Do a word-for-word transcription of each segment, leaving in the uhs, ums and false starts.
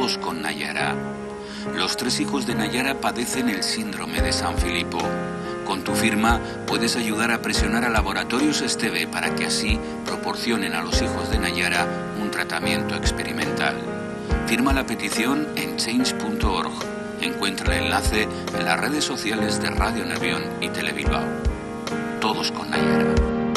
Todos con Nayara. Los tres hijos de Nayara padecen el síndrome de San Filipo. Con tu firma puedes ayudar a presionar a Laboratorios Esteve para que así proporcionen a los hijos de Nayara un tratamiento experimental. Firma la petición en change punto org. Encuentra el enlace en las redes sociales de Radio Nervión y Telebilbao. Todos con Nayara.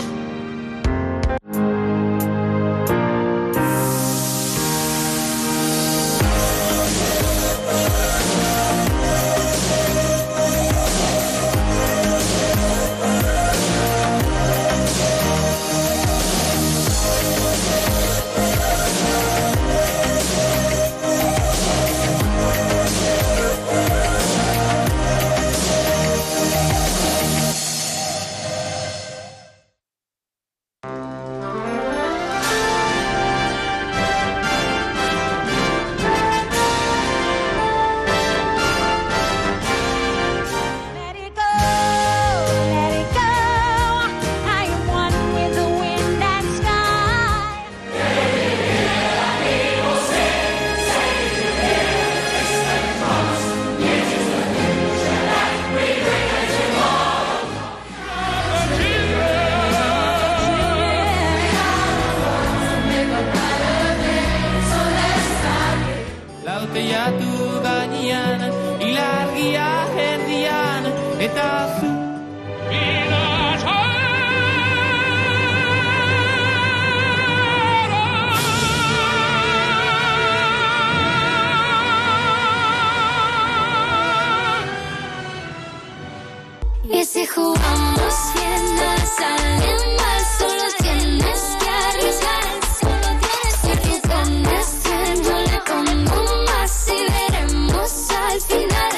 Y si jugamos bien, nada sale mal, solo tienes que arriesgar, solo tienes que arriesgar. Si tú pones cien, yo le pongo más y veremos al final.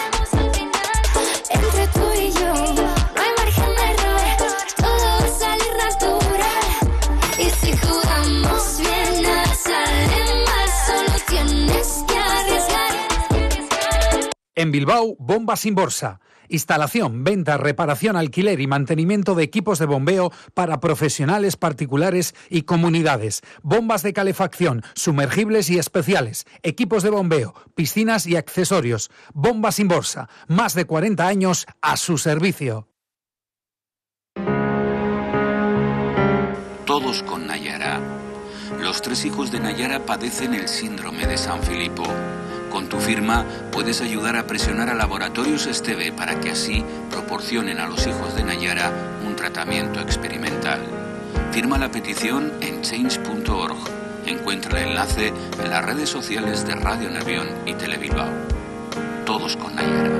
Entre tú y yo no hay margen de error, todo va a salir natural. Y si jugamos bien, nada sale mal, solo tienes que arriesgar. En Bilbao, Bombas sin Bolsa. Instalación, venta, reparación, alquiler y mantenimiento de equipos de bombeo para profesionales, particulares y comunidades. Bombas de calefacción, sumergibles y especiales. Equipos de bombeo, piscinas y accesorios. Bombas sin Bolsa. Más de cuarenta años a su servicio. Todos con Nayara. Los tres hijos de Nayara padecen el síndrome de San Filipo. Con tu firma puedes ayudar a presionar a Laboratorios Esteve para que así proporcionen a los hijos de Nayara un tratamiento experimental. Firma la petición en change punto org. Encuentra el enlace en las redes sociales de Radio Nervión y Telebilbao. Todos con Nayara.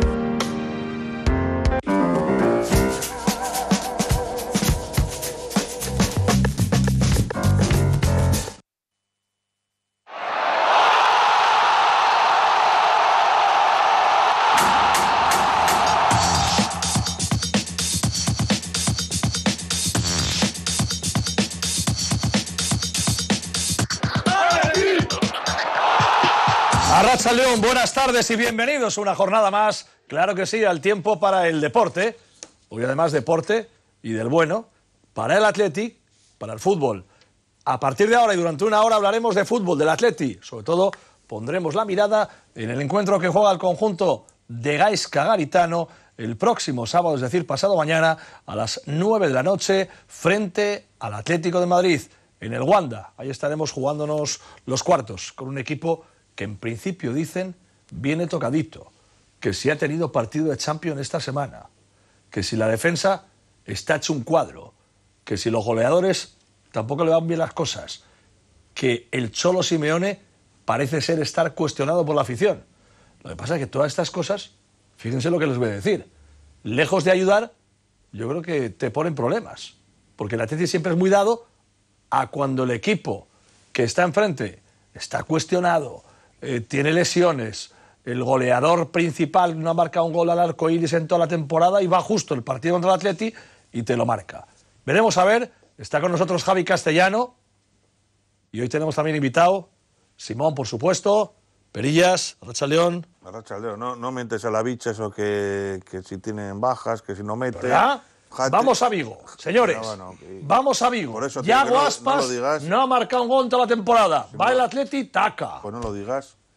León, buenas tardes y bienvenidos a una jornada más, claro que sí, al tiempo para el deporte, hoy además deporte y del bueno, para el Athletic, para el fútbol. A partir de ahora y durante una hora hablaremos de fútbol, del Athletic, sobre todo pondremos la mirada en el encuentro que juega el conjunto de Gaizka Garitano el próximo sábado, es decir, pasado mañana a las nueve de la noche frente al Atlético de Madrid en el Wanda. Ahí estaremos jugándonos los cuartos con un equipo que en principio dicen viene tocadito, que si ha tenido partido de Champions esta semana, que si la defensa está hecho un cuadro, que si los goleadores tampoco le van bien las cosas, que el Cholo Simeone parece ser estar cuestionado por la afición. Lo que pasa es que todas estas cosas, fíjense lo que les voy a decir, lejos de ayudar, yo creo que te ponen problemas, porque el Atleti siempre es muy dado a cuando el equipo que está enfrente está cuestionado, Eh, tiene lesiones, el goleador principal no ha marcado un gol al arco iris en toda la temporada y va justo el partido contra el Atleti y te lo marca. Veremos a ver, está con nosotros Javi Castellano y hoy tenemos también invitado Simón, por supuesto, Perillas, Arracha León. Arracha León, no, no mentes a la bicha eso que, que si tienen bajas, que si no mete... ¿Verdad? Vamos a Vigo, señores, bueno, okay. Vamos a Vigo. Por eso, Yago no, Aspas no, no ha marcado un gol toda la temporada. Sí, Va no, el Atleti, taca. Pues no lo digas.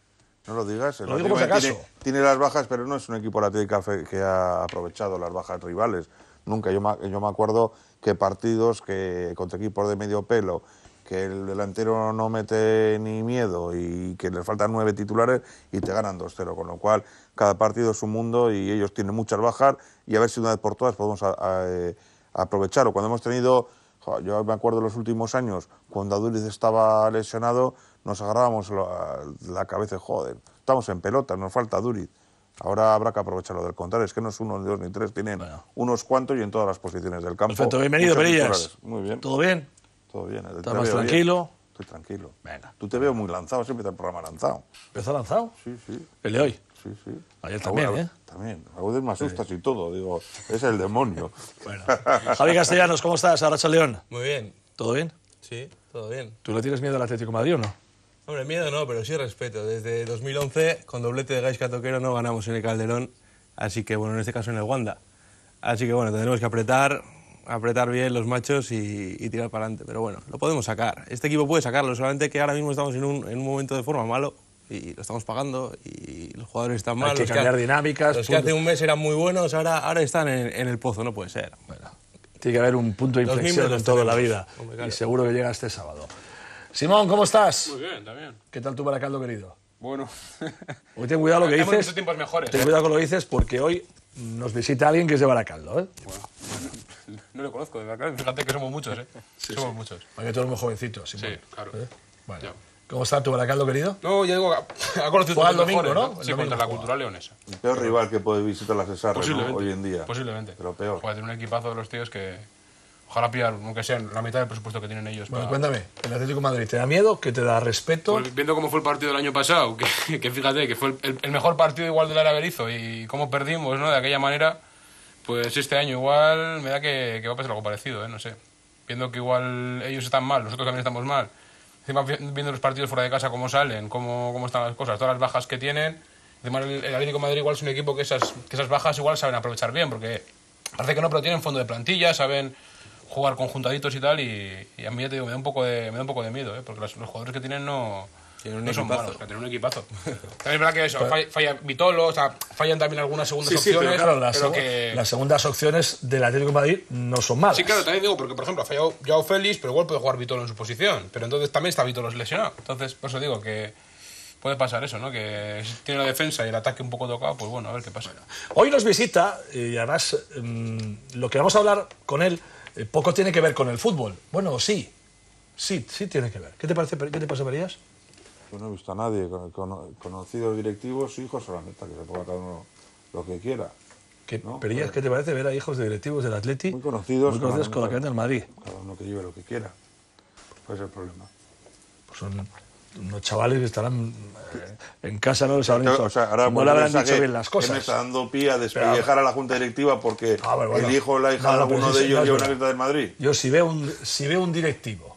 No lo digas. El Lo digo por si Atlético acaso. tiene, tiene las bajas, pero no es un equipo el Atlético que ha aprovechado las bajas rivales. Nunca. Yo me, yo me acuerdo que partidos que contra equipos de medio pelo, que el delantero no mete ni miedo y que les faltan nueve titulares y te ganan dos cero. Con lo cual, cada partido es un mundo y ellos tienen muchas bajas y a ver si una vez por todas podemos a, a, a aprovecharlo. Cuando hemos tenido... Yo me acuerdo de los últimos años, cuando Aduriz estaba lesionado, nos agarrábamos la, la cabeza, joder, estamos en pelota, nos falta Aduriz. Ahora habrá que aprovecharlo del contrario, es que no es uno, ni dos, ni tres, tienen bueno. unos cuantos y en todas las posiciones del campo. Perfecto, bienvenido, Perillas. Muy bien. ¿Todo bien? Todo bien. ¿Estás más tranquilo? Bien. Estoy tranquilo. Venga. Tú te veo muy lanzado, siempre está el programa lanzado. ¿Empezó lanzado? Sí, sí. ¿El de hoy? Sí, sí. Ayer también, Alguna, ¿eh? También. A veces me asustas sí. y todo, digo, es el demonio. Bueno. Javi Castellanos, ¿cómo estás? Arracha León. Muy bien. ¿Todo bien? Sí, todo bien. ¿Tú le tienes miedo al Atlético de Madrid o no? Hombre, miedo no, pero sí respeto. Desde dos mil once, con doblete de Gaisca Toquero, no ganamos en el Calderón, así que, bueno, en este caso en el Wanda. Así que, bueno, tendremos que apretar, apretar bien los machos y, y tirar para adelante. Pero bueno, lo podemos sacar. Este equipo puede sacarlo, solamente que ahora mismo estamos en un, en un momento de forma malo y lo estamos pagando y los jugadores están mal. Hay que los cambiar que, dinámicas. Los puntos. Que hace un mes eran muy buenos, ahora, ahora están en, en el pozo, no puede ser. Bueno. Tiene que haber un punto de inflexión en toda la vida. Hombre, claro. Y seguro que llega este sábado. Simón, ¿cómo estás? Muy bien, también. ¿Qué tal tu Baracaldo, querido? Bueno. Hoy ten cuidado lo que Hemos dices. visto tiempos mejores. Ten ¿eh? cuidado con lo que dices porque hoy nos visita alguien que es de Baracaldo, ¿eh? Bueno, no, no le conozco de Baracaldo. Fíjate que somos muchos, ¿eh? Sí, somos sí. muchos. Porque todos muy jovencitos, Simón. Sí, claro. ¿Eh? Bueno. Ya. ¿Cómo está tu Baracaldo, querido? No, ya digo, ha conocido Juega el tiempos domingo, mejores, ¿no? ¿no? El Sí, domingo contra la juega. Cultural Leonesa. El peor rival que puede visitar la Cesarre, ¿no? Hoy en día. Posiblemente. Pero peor. Puede tener un equipazo de los tíos que... Ojalá pillar, aunque sea la mitad del presupuesto que tienen ellos. Bueno, para... cuéntame, ¿el Atlético de Madrid te da miedo? ¿Que te da respeto? Pues viendo cómo fue el partido del año pasado, que, que fíjate, que fue el, el mejor partido igual del Área Berizo y cómo perdimos, ¿no? De aquella manera, pues este año igual me da que, que va a pasar algo parecido, ¿eh? No sé. Viendo que igual ellos están mal, nosotros también estamos mal. Encima viendo los partidos fuera de casa, cómo salen, cómo, cómo están las cosas, todas las bajas que tienen. Además, el, el Atlético de Madrid igual es un equipo que esas, que esas bajas igual saben aprovechar bien, porque parece que no, pero tienen fondo de plantilla, saben jugar conjuntaditos y tal, y, y a mí ya te digo, me da un poco de, me da un poco de miedo, ¿eh? Porque los, los jugadores que tienen no, tienen un no son equipazo. malos, que tienen un equipazo. También es verdad que eso, falla, falla Vitolo, o sea, fallan también algunas segundas Sí, sí, opciones, pero claro, las, pero seg que... las segundas opciones del Atlético de Madrid no son malas. Sí, claro, también digo, porque por ejemplo ha fallado Joao Félix, pero igual puede jugar Vitolo en su posición, pero entonces también está Vitolo lesionado. Entonces, por eso digo que puede pasar eso, ¿no? Que si tiene la defensa y el ataque un poco tocado, pues bueno, a ver qué pasa. Hoy nos visita, y además mmm, lo que vamos a hablar con él eh, poco tiene que ver con el fútbol. Bueno, sí, sí, sí tiene que ver. ¿Qué te parece, qué te pasa, Perillas? Yo no he visto a nadie, con, con, conocidos directivos, hijos, o la neta, que se ponga cada uno lo que quiera. ¿Qué, ¿no? Perillas, ¿qué te parece ver a hijos de directivos del Atleti? Muy conocidos. Muy conocidos con la cadena del Madrid. Cada uno que lleve lo que quiera. ¿Cuál es el problema? Pues son unos chavales que estarán eh, en casa, no les habrán, O sea, ahora no le habrán dicho bien las cosas. Me está dando pie a despellejar a la Junta Directiva porque Ah, bueno, bueno. el hijo o la hija No, de no, alguno pero sí, de sí, ellos no, lleva es una verdad. lista del Madrid. Yo si veo un, si veo un directivo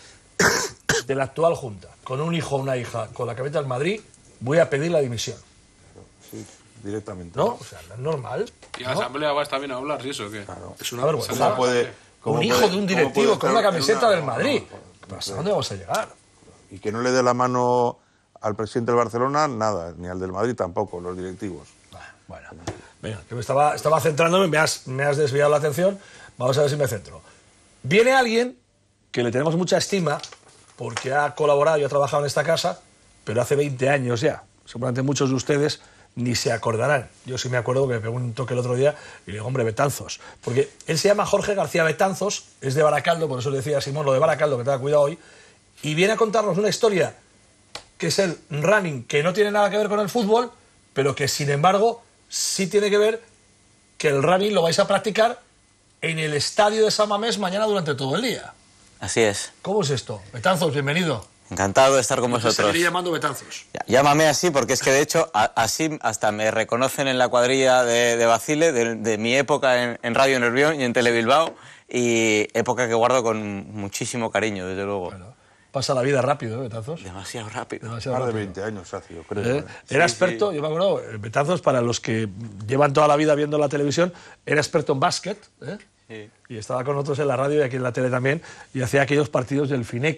de la actual Junta con un hijo o una hija con la cabeza del Madrid, voy a pedir la dimisión. Sí, directamente. ¿No? O sea, no es normal. Y a la ¿no? asamblea vas también a hablar, ¿y eso qué? Claro. Es una vergüenza. ¿Cómo puede, cómo Un hijo puede- de un cómo directivo puede con una estar en camiseta una- del Madrid. no, no, no ¿Hasta sé. dónde vamos a llegar? Y que no le dé la mano al presidente del Barcelona, nada, ni al del Madrid tampoco, los directivos. Bueno, venga, que me estaba, estaba centrándome, me has, me has desviado la atención. Vamos a ver si me centro. Viene alguien que le tenemos mucha estima porque ha colaborado y ha trabajado en esta casa, pero hace veinte años ya. Seguramente muchos de ustedes ni se acordarán. Yo sí me acuerdo que me pegó un toque el otro día y le digo, hombre, Betanzos. Porque él se llama Jorge García Betanzos, es de Baracaldo, por eso le decía a Simón lo de Baracaldo, que te da cuidado hoy, y viene a contarnos una historia que es el running, que no tiene nada que ver con el fútbol, pero que sin embargo sí tiene que ver que el running lo vais a practicar en el estadio de San Mamés mañana durante todo el día. Así es. ¿Cómo es esto? Betanzos, bienvenido. Encantado de estar con Te vosotros. seguiré llamando Betanzos. Ya, llámame así porque es que de hecho a, así hasta me reconocen en la cuadrilla de, de Bacile, de, de mi época en, en Radio Nervión y en Telebilbao, y época que guardo con muchísimo cariño, desde luego. Bueno, pasa la vida rápido, ¿eh, Betanzos? Demasiado rápido. Demasiado Más de rápido. veinte años hace, yo creo. ¿Eh? ¿eh? Era Sí, experto, sí. yo me acuerdo, eh, Betanzos, para los que llevan toda la vida viendo la televisión, era experto en básquet, ¿eh? Sí. Y estaba con nosotros en la radio y aquí en la tele también, y hacía aquellos partidos del Fineco,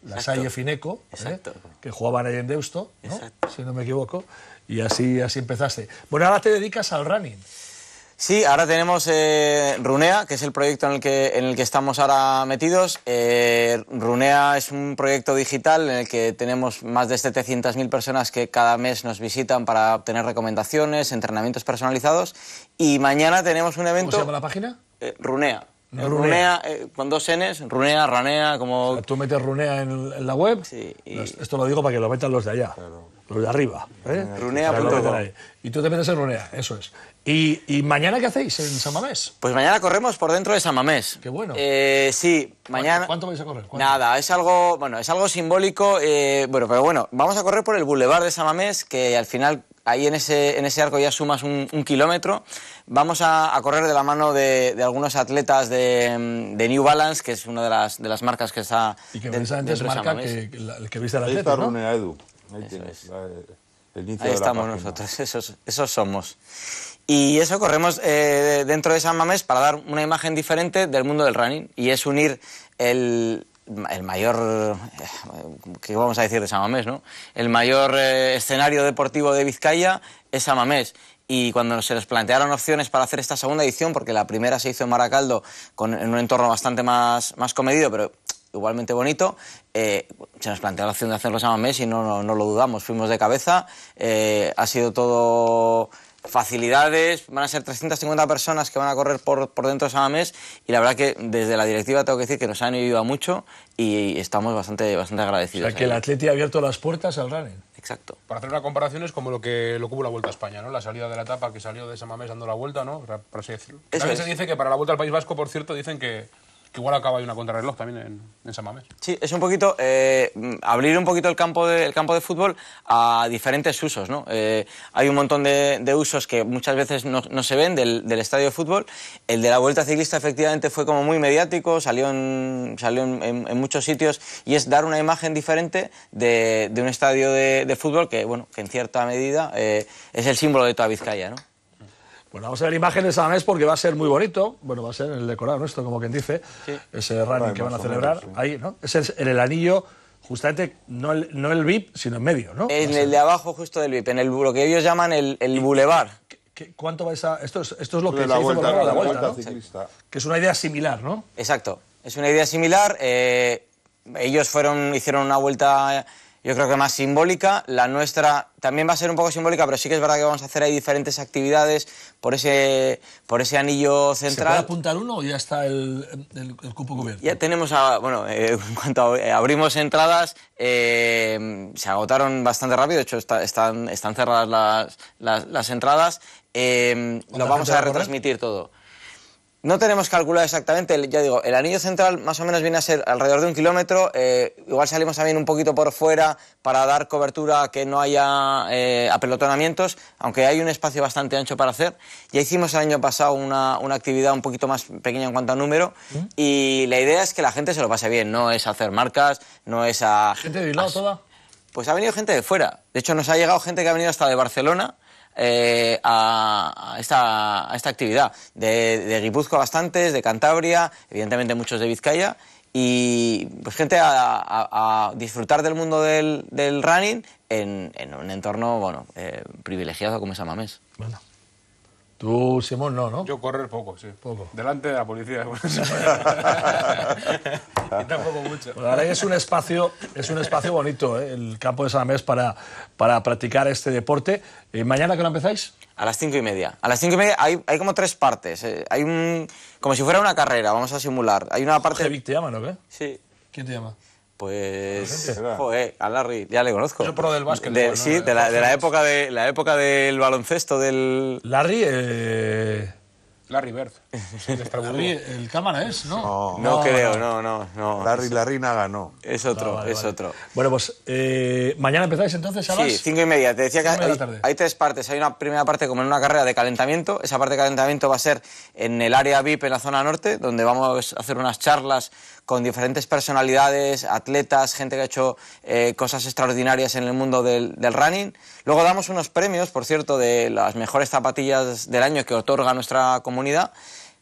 la Salle Fineco, ¿eh? Que jugaban ahí en Deusto, ¿no? Exacto. Si no me equivoco, y así, así empezaste. Bueno, ahora te dedicas al running. Sí, ahora tenemos eh, Runea, que es el proyecto en el que, en el que estamos ahora metidos. Eh, Runea es un proyecto digital en el que tenemos más de setecientas mil personas que cada mes nos visitan para obtener recomendaciones, entrenamientos personalizados. Y mañana tenemos un evento... ¿Cómo se llama la página? Eh, Runea. No, Runea, Runea. eh, con dos Ns, Runea, Ranea, como... O sea, tú metes Runea en, en la web. Sí, y... Esto lo digo para que lo metan los de allá, claro. Los de arriba. ¿eh? Runea punto com. Y tú te metes en Runea, eso es. ¿Y, ¿Y mañana qué hacéis en San Mamés? Pues mañana corremos por dentro de San Mamés. Qué bueno. Eh, sí, mañana... ¿Cuánto vais a correr? ¿Cuánto? Nada, es algo, bueno, es algo simbólico, eh, bueno, pero bueno, vamos a correr por el Boulevard de San Mamés, que al final ahí en ese, en ese arco ya sumas un, un kilómetro. Vamos a, a correr de la mano de, de algunos atletas de, de New Balance, que es una de las, de las marcas que está... Y que de, precisamente es marca que, que la, el que viste el atleta, Ahí está ¿no? Runea, Edu. Ahí Eso tienes, es. la- el inicio Ahí de la estamos página. nosotros, esos, esos somos. Y eso, corremos eh, dentro de San Mamés para dar una imagen diferente del mundo del running. Y es unir el, el mayor, eh, ¿qué vamos a decir de San Mamés, no? El mayor eh, escenario deportivo de Vizcaya es San Mamés. Y cuando se nos plantearon opciones para hacer esta segunda edición, porque la primera se hizo en Maracaldo, con, en un entorno bastante más, más comedido, pero igualmente bonito, eh, se nos planteó la opción de hacerlo en San Mamés y no, no, no lo dudamos, fuimos de cabeza, eh, ha sido todo facilidades, van a ser trescientas cincuenta personas que van a correr por, por dentro de San Mamés y la verdad que desde la directiva tengo que decir que nos han ayudado mucho y estamos bastante, bastante O agradecidos. sea, que el Atleti ha abierto las puertas al running. Exacto. Para hacer una comparación es como lo que, lo que hubo la Vuelta a España, ¿no? La salida de la etapa que salió de San Mamés dando la vuelta, ¿no? Por así decirlo. Eso También es. se dice que para la Vuelta al País Vasco, por cierto, dicen que, que igual acaba ahí una contrarreloj también en, en San Mamés. Sí, es un poquito eh, abrir un poquito el campo de, el campo de fútbol a diferentes usos, ¿no? Eh, hay un montón de, de usos que muchas veces no, no se ven del, del estadio de fútbol. El de la Vuelta Ciclista efectivamente fue como muy mediático, salió en, salió en, en, en muchos sitios y es dar una imagen diferente de, de un estadio de, de fútbol que, bueno, que en cierta medida eh, es el símbolo de toda Vizcaya, ¿no? Bueno, vamos a ver imágenes de San Mamés porque va a ser muy bonito. Bueno, va a ser el decorado nuestro, como quien dice. Sí. Ese running Bueno, que van a más o celebrar. menos, sí. Ahí, ¿no? Ese es en el anillo, justamente, no el, no el V I P, sino en medio, ¿no? En Va a ser- el de abajo justo del V I P, en el, lo que ellos llaman el, el Boulevard. ¿Qué- qué- ¿Cuánto vais a...? Esto es, esto es lo que De se la hizo por vuelta, la, la la vuelta, vuelta ¿no? ciclista. Que es una idea similar, ¿no? Exacto, es una idea similar. eh, ellos fueron, hicieron una vuelta, yo creo que más simbólica. La nuestra también va a ser un poco simbólica, pero sí que es verdad que vamos a hacer ahí diferentes actividades por ese, por ese anillo ¿Se puede central. apuntar uno o ya está el, el, el cupo cubierto? Ya tenemos, a, bueno, eh, en cuanto a, eh, abrimos entradas, eh, se agotaron bastante rápido, de hecho está- están, están cerradas las, las, las entradas. Eh, lo ¿Cuánta vamos gente a va a correr? retransmitir todo. No tenemos calculado exactamente, el- ya digo, el anillo central más o menos viene a ser alrededor de un kilómetro, eh, igual salimos también un poquito por fuera para dar cobertura a que no haya eh, apelotonamientos, aunque hay un espacio bastante ancho para hacer. Ya hicimos el año pasado una, una actividad un poquito más pequeña en cuanto a número y la idea es que la gente se lo pase bien, no es hacer marcas, no es a... ¿Gente de Bilbao a- toda? Pues ha venido gente de fuera, de hecho nos ha llegado gente que ha venido hasta de Barcelona, Eh, a, a, esta, a esta actividad. De, de Guipúzcoa bastantes, de Cantabria, evidentemente muchos de Vizcaya, y pues gente a, a, a disfrutar del mundo del, del running en, en un entorno bueno, eh, privilegiado como es San Mamés. Bueno. Tú, Simón, no, ¿no? Yo correr poco, sí. Poco. Delante de la policía. Y tampoco mucho. Bueno, la verdad que es un espacio, es un espacio bonito, ¿eh? El campo de San Mamés para, para practicar este deporte. Eh, ¿Mañana que lo empezáis? A las cinco y media. A las cinco y media hay, hay como tres partes. eh, Hay un... como si fuera una carrera, vamos a simular. Hay una parte... Javic te llaman, ¿o qué? Sí. ¿Quién te llama? Pues, ¿Verdad? joder, a Larry, ya le conozco. Es el pro del básquet, De- ¿no? Sí, de la, de la época de la época del baloncesto del. Larry, eh... Larry Bird. de Estrasburgo. Larry, el cámara es, ¿no? No, creo, no, no, no. Larry Larrina ganó. Es otro, Ah, vale, es vale. otro. Bueno, pues eh, mañana empezáis entonces a las... Sí, cinco y media. Te decía que Cinco y media hay, de la tarde. hay tres partes. Hay una primera parte como en una carrera de calentamiento. Esa parte de calentamiento va a ser en el área V I P en la zona norte, donde vamos a hacer unas charlas con diferentes personalidades, atletas, gente que ha hecho eh, cosas extraordinarias en el mundo del, del running. Luego damos unos premios, por cierto, de las mejores zapatillas del año que otorga nuestra comunidad.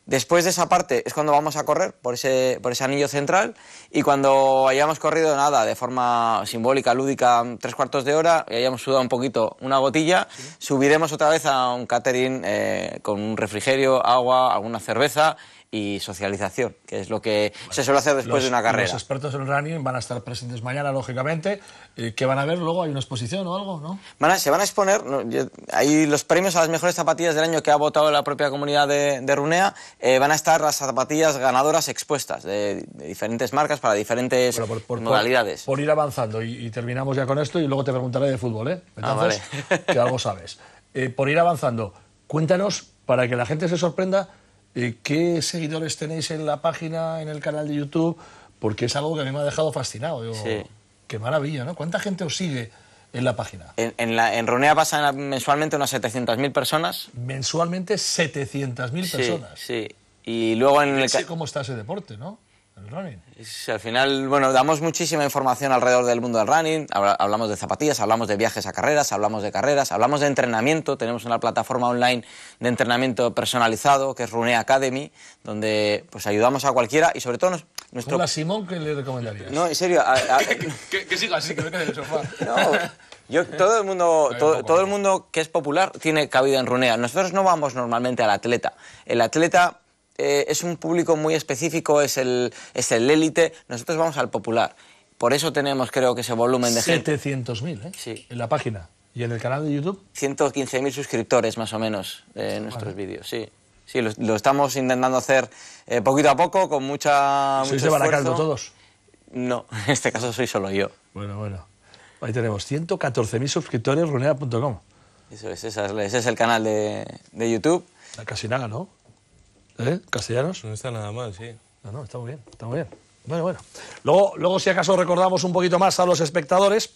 Después de esa parte es cuando vamos a correr por ese, por ese anillo central, y cuando hayamos corrido nada de forma simbólica, lúdica, tres cuartos de hora, y hayamos sudado un poquito una gotilla, ¿sí?, subiremos otra vez a un catering eh, con un refrigerio, agua, alguna cerveza y socialización, que es lo que bueno, se suele hacer después los, de una carrera. Los expertos en running van a estar presentes mañana, lógicamente. ¿Qué van a ver luego? ¿Hay una exposición o algo, no? Van a, se van a exponer, no, yo, hay los premios a las mejores zapatillas del año que ha votado la propia comunidad de, de Runea. Eh, van a estar las zapatillas ganadoras expuestas de, de diferentes marcas para diferentes bueno, por, por, modalidades. Por, por ir avanzando, y, y terminamos ya con esto, y luego te preguntaré de fútbol, ¿eh? Entonces, ah, vale. Que algo sabes. Eh, por ir avanzando, cuéntanos, para que la gente se sorprenda, Eh, ¿qué seguidores tenéis en la página, en el canal de YouTube? Porque es algo que a mí me ha dejado fascinado. Digo, sí. Qué maravilla, ¿no? ¿Cuánta gente os sigue en la página? En, en, la, en Runea pasan mensualmente unas setecientas mil personas. Mensualmente setecientas mil sí, personas. Sí, y luego en el... Sé cómo está ese deporte, ¿no? El running. Sí, al final, bueno, damos muchísima información alrededor del mundo del running. Hablamos de zapatillas, hablamos de viajes a carreras, hablamos de carreras, hablamos de entrenamiento. Tenemos una plataforma online de entrenamiento personalizado que es Runea Academy, donde pues ayudamos a cualquiera y sobre todo nos, nuestro... Hola, Simón, ¿qué le recomendarías? No, en serio. A, a... que, que siga así, que me quede en el sofá. No, yo, todo el mundo, todo, todo el mundo que es popular tiene cabida en Runea. Nosotros no vamos normalmente al atleta. El atleta Eh, es un público muy específico, es el es el élite. Nosotros vamos al popular. Por eso tenemos, creo que ese volumen de gente. setecientos mil, ¿eh? Sí. En la página. ¿Y en el canal de YouTube? ciento quince mil suscriptores, más o menos, en nuestros vale. vídeos, sí. Sí, lo, lo estamos intentando hacer eh, poquito a poco, con mucha ¿Sois de Baracaldo todos? No, en este caso soy solo yo. Bueno, bueno. Ahí tenemos ciento catorce mil suscriptores, runea punto com. Eso es, ese es, ese es el canal de, de YouTube. Casi nada, ¿no? ¿Eh? ¿Castellanos? No está nada mal, sí. No, no, está muy bien, está muy bien. Bueno, bueno. Luego, luego, si acaso recordamos un poquito más a los espectadores,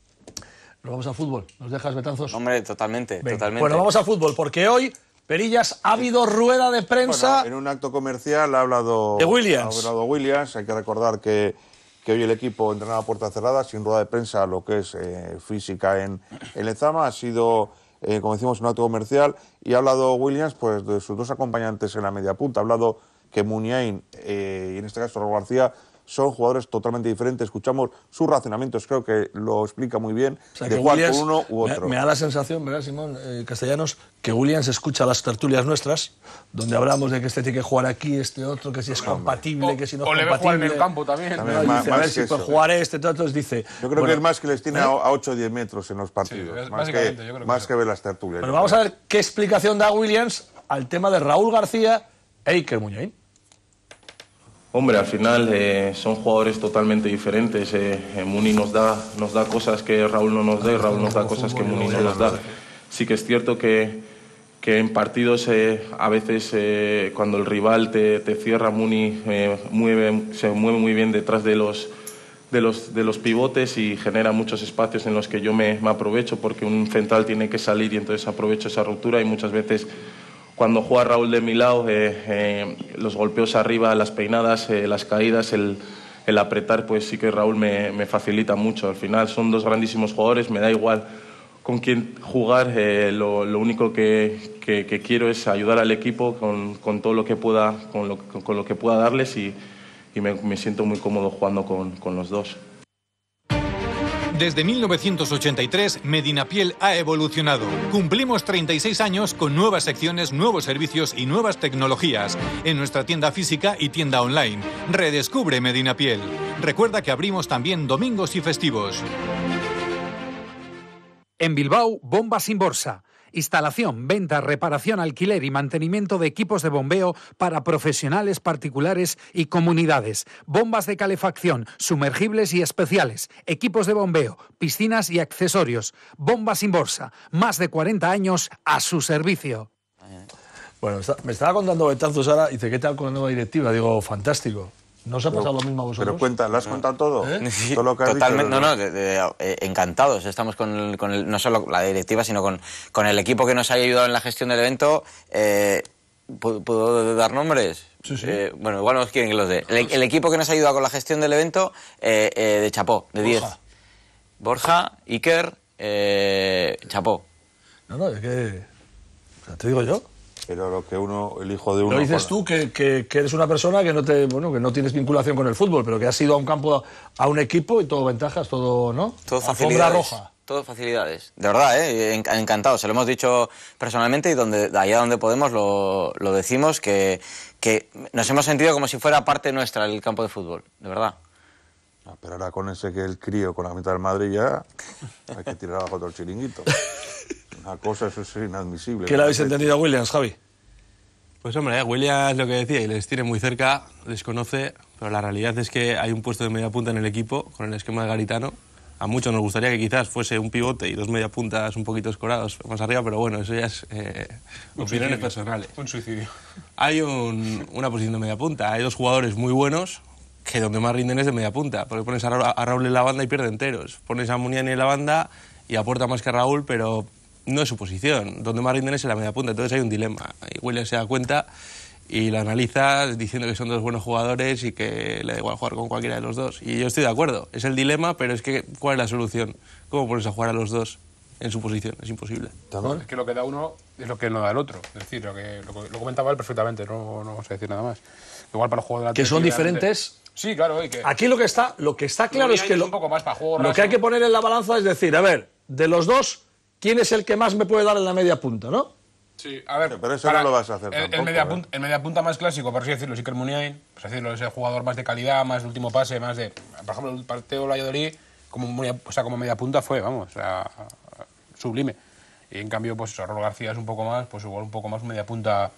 nos vamos al fútbol. ¿Nos dejas, Betanzos? Hombre, totalmente, Venga. totalmente. Bueno, vamos al fútbol, porque hoy, Perillas, ha habido rueda de prensa... Bueno, en un acto comercial ha hablado... De Williams. Ha hablado Williams. Hay que recordar que, que hoy el equipo entrenaba a puerta cerrada, sin rueda de prensa, lo que es eh, física en, en Lezama. Ha sido... Eh, como decimos, un acto comercial, y ha hablado Williams pues de sus dos acompañantes en la media punta. Ha hablado que Muniain eh, y en este caso Raúl García son jugadores totalmente diferentes. Escuchamos sus razonamientos, creo que lo explica muy bien, o sea, de jugar con uno u otro. Me, me da la sensación, ¿verdad, Simón eh, Castellanos, que Williams escucha las tertulias nuestras, donde hablamos de que este tiene que jugar aquí, este otro, que si es no, compatible, o, que si no es compatible. O le ve jugar en el campo también. también ¿no? más, dice, más a ver si puede jugar este, todo, entonces dice... Yo creo bueno, que es más que les tiene ¿eh? a ocho o diez metros en los partidos, sí, más, que, yo creo más que, que ver las tertulias. Bueno, vamos a ver qué explicación da Williams al tema de Raúl García e Iker Muniain. Hombre, al final eh, son jugadores totalmente diferentes. Eh, eh, Muni nos da, nos da cosas que Raúl no nos da y Raúl nos da cosas que Muni no nos da. Sí que es cierto que, que en partidos eh, a veces eh, cuando el rival te, te cierra, Muni eh, mueve, se mueve muy bien detrás de los, de, los, de los pivotes y genera muchos espacios en los que yo me, me aprovecho, porque un central tiene que salir y entonces aprovecho esa ruptura, y muchas veces... Cuando juega Raúl de mi lado, eh, eh, los golpeos arriba, las peinadas, eh, las caídas, el, el apretar, pues sí que Raúl me, me facilita mucho. Al final son dos grandísimos jugadores, me da igual con quién jugar, eh, lo, lo único que, que, que quiero es ayudar al equipo con, con todo lo que pueda, con lo, con, con lo que pueda darles, y, y me, me siento muy cómodo jugando con, con los dos. Desde mil novecientos ochenta y tres, Medinapiel ha evolucionado. Cumplimos treinta y seis años con nuevas secciones, nuevos servicios y nuevas tecnologías en nuestra tienda física y tienda online. Redescubre Medinapiel. Recuerda que abrimos también domingos y festivos. En Bilbao, Bombas sin Borsa. Instalación, venta, reparación, alquiler y mantenimiento de equipos de bombeo para profesionales, particulares y comunidades. Bombas de calefacción, sumergibles y especiales, equipos de bombeo, piscinas y accesorios. Bombas sin Borsa, más de cuarenta años a su servicio. Bueno, está, me estaba contando Betanzos ahora, dice, ¿qué tal con la nueva directiva? Digo, fantástico. ¿No os ha pasado pero, lo mismo a vosotros? Pero cuenta, ¿lo has contado todo? ¿Eh? Sí, todo lo que has totalmente, dicho, no, no, de, de, eh, encantados. Estamos con, el, con el, no solo la directiva, sino con, con el equipo que nos ha ayudado en la gestión del evento. Eh, ¿puedo, ¿Puedo dar nombres? Sí, sí. Eh, bueno, igual nos quieren que los dé. El, el equipo que nos ha ayudado con la gestión del evento, eh, eh, de chapó, de diez. Borja, Iker, eh, chapó. No, no, es que... O sea, te digo yo. Pero lo que uno, el hijo de uno... Lo dices tú, que, que, que eres una persona que no te, bueno, que no tienes vinculación con el fútbol, pero que has ido a un campo, a un equipo y todo ventajas, todo, ¿no? Todo Alfombra facilidades. roja. Todo facilidades. De verdad, ¿eh? Encantado. Se lo hemos dicho personalmente y donde, allá donde podemos lo, lo decimos, que, que nos hemos sentido como si fuera parte nuestra el campo de fútbol, de verdad. No, pero ahora con ese que el crío con la mitad del Madrid ya hay que tirar abajo todo el chiringuito. Una cosa, eso es inadmisible. ¿Qué le habéis entendido a Williams, Javi? Pues hombre, eh, Williams lo que decía, y les tiene muy cerca, les conoce, pero la realidad es que hay un puesto de media punta en el equipo, con el esquema de Garitano. A muchos nos gustaría que quizás fuese un pivote y dos media puntas un poquito escorados más arriba, pero bueno, eso ya es eh, opiniones personales. Un suicidio. Hay un, una posición de media punta, hay dos jugadores muy buenos que donde más rinden es de media punta, porque pones a, Ra a Raúl en la banda y pierde enteros, pones a Muniani en la banda y aporta más que Raúl, pero no es su posición, donde más rinden es en la media punta, entonces hay un dilema. Y Williams se da cuenta y lo analiza diciendo que son dos buenos jugadores y que le da igual jugar con cualquiera de los dos. Y yo estoy de acuerdo, es el dilema, pero es que ¿cuál es la solución? ¿Cómo pones a jugar a los dos en su posición? Es imposible. Es que lo que da uno es lo que no da el otro. Es decir, lo que lo, lo comentaba él perfectamente, no, no vamos a decir nada más. Igual para los jugadores que son diferentes. Sí, claro. Y que aquí lo que está, lo que está claro es que lo, un poco más para juego lo raso. que hay que poner en la balanza es decir, a ver, de los dos, ¿quién es el que más me puede dar en la media punta, no? Sí, a ver, pero eso para, no lo vas a hacer el, tampoco, el, media ¿eh? punta, el media punta más clásico, por así decirlo, sí que el Muniain, por así decirlo, es el jugador más de calidad, más de último pase, más de... Por ejemplo, el partido de Valladolid, como, Muniain, o sea, como media punta fue, vamos, o sea, sublime. Y en cambio, pues eso, Raúl García es un poco más, pues igual un poco más media punta,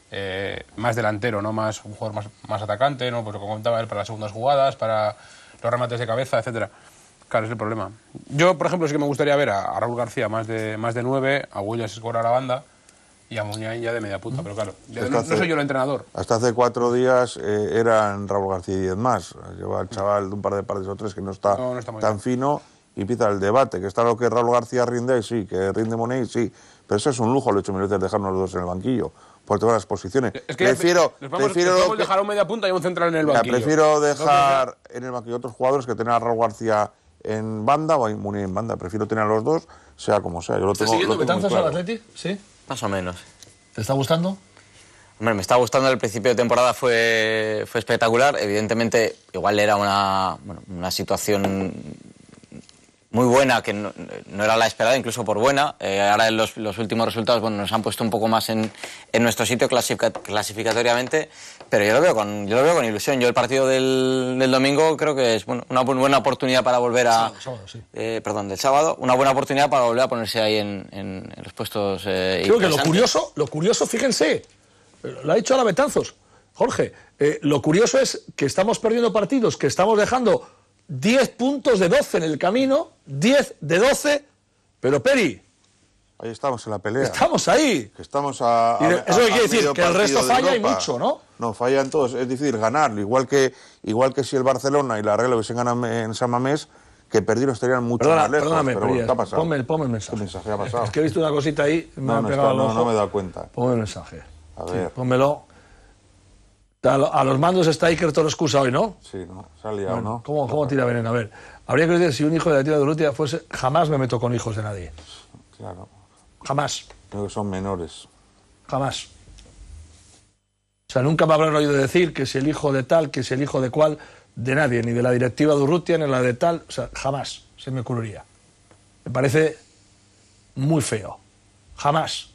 eh, más delantero, ¿no? Más, un jugador más, más atacante, ¿no? Pues lo que comentaba él, para las segundas jugadas, para los remates de cabeza, etcétera. Claro, es el problema. Yo, por ejemplo, sí que me gustaría ver a, a Raúl García más de, más de nueve, a Williams escorar a la banda y a Muniain ya de media punta, pero claro, ya, no, hace, no soy yo el entrenador. Hasta hace cuatro días eh, eran Raúl García y diez más. Lleva el chaval de un par de partidos o tres que no está, no, no está tan bien. fino y empieza el debate, que está lo que Raúl García rinde, sí, que rinde Muniain, sí, pero eso es un lujo, el ocho minutos dejarnos los dos en el banquillo, por todas las posiciones. Es que prefiero, les vamos, prefiero les vamos que, dejar un media punta y un central en el banquillo. Prefiero dejar en el banquillo otros jugadores que tener a Raúl García en banda o a Muniain en banda. Prefiero tener a los dos, sea como sea. Yo lo tengo, ¿Estás siguiendo Betanzos claro. al Atleti? Sí. Más o menos. ¿Te está gustando? Hombre, me está gustando. El principio de temporada fue, fue espectacular. Evidentemente, igual era una, bueno, una situación muy buena, que no, no era la esperada, incluso por buena. Eh, ahora los, los últimos resultados bueno, nos han puesto un poco más en, en nuestro sitio clasific clasificatoriamente, pero yo lo veo con, yo lo veo con ilusión. Yo el partido del, del domingo creo que es bueno, una buena oportunidad para volver a... Sábado, sábado, sí. eh, perdón, del sábado, una buena oportunidad para volver a ponerse ahí en, en, en los puestos eh, creo que lo curioso, lo curioso, fíjense, lo ha dicho ahora Betanzos, Jorge, eh, lo curioso es que estamos perdiendo partidos, que estamos dejando diez puntos de doce en el camino, diez de doce, pero Peri... Ahí estamos en la pelea. Estamos ahí. Que estamos a, a, y de, eso a, quiere decir que el resto falla y mucho, ¿no? No, fallan todos. Es difícil ganarlo. Igual que, igual que si el Barcelona y la Real hubiesen ganado en San Mamés, que perdieron estarían mucho Perdona, más lejos. Perdóname, pero bueno, ¿qué ha pasado? Ponme, ponme el mensaje. ¿Qué mensaje ha pasado? Es que he visto una cosita ahí, me no, ha no, pegado está, al no, ojo. no me he dado cuenta. Ponme el mensaje. A ver. Sí, pónmelo. A los mandos está Iker Torrescusa hoy, ¿no? Sí, no, se ha liado, bueno, ¿no? ¿Cómo, cómo tira veneno? A ver, habría que decir si un hijo de la tía de Urrutia fuese... Jamás me meto con hijos de nadie. Claro. Jamás. Creo que son menores. Jamás. O sea, nunca me habrán oído decir que si el hijo de tal, que si el hijo de cual, de nadie, ni de la directiva de Urrutia, ni la de tal. O sea, jamás se me ocurriría. Me parece muy feo. Jamás.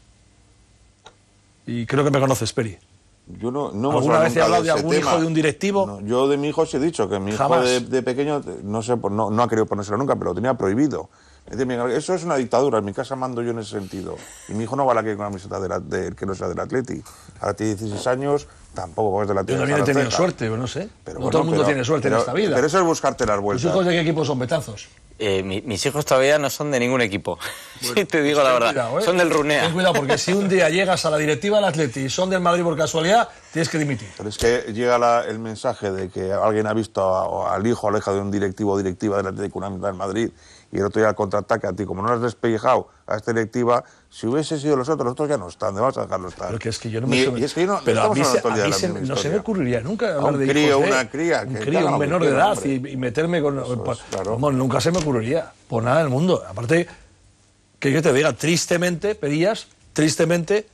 Y creo que me conoces, Peri. Yo no, no ¿Alguna vez he hablado de, de algún tema. hijo de un directivo? No, yo de mi hijo sí he dicho que mi hijo Jamás. de, de pequeño, no sé, no, no ha querido ponérselo nunca, pero lo tenía prohibido. Eso es una dictadura, en mi casa mando yo en ese sentido. Y mi hijo no va a la que con la camiseta de la, de, que no sea del Atleti. Ahora tiene dieciséis años, tampoco porque es del Atleti. Yo también he tenido suerte, pero no sé. Pero no bueno, todo el mundo pero, tiene suerte pero, en esta vida. Pero eso es buscarte las vueltas. ¿Los hijos de qué equipo son, Betanzos? Eh, mi, mis hijos todavía no son de ningún equipo. Bueno, sí, te digo pues la verdad. Cuidado, ¿eh? Son del Runea. Ten cuidado, porque si un día llegas a la directiva del Atleti y son del Madrid por casualidad, tienes que dimitir. Pero es que llega la, el mensaje de que alguien ha visto a, a, al hijo o a la hija de un directivo o directiva del Atlético con una mitad del Madrid y el otro día contraataque a ti. Como no lo has despellejado a esta directiva, si hubiese sido los otros, los otros ya no están. ¿Dónde vas a dejarlo estar? Pero que es que yo no me... Ni, y es que no, pero a mí, se, a mí se, no se me ocurriría nunca hablar un de crío, hijos de... una cría. Un que crío, un menor de edad y, y meterme con... Pues, claro. Vamos, nunca se me ocurriría. Por nada del mundo. Aparte, que yo te diga, tristemente, Perías, tristemente,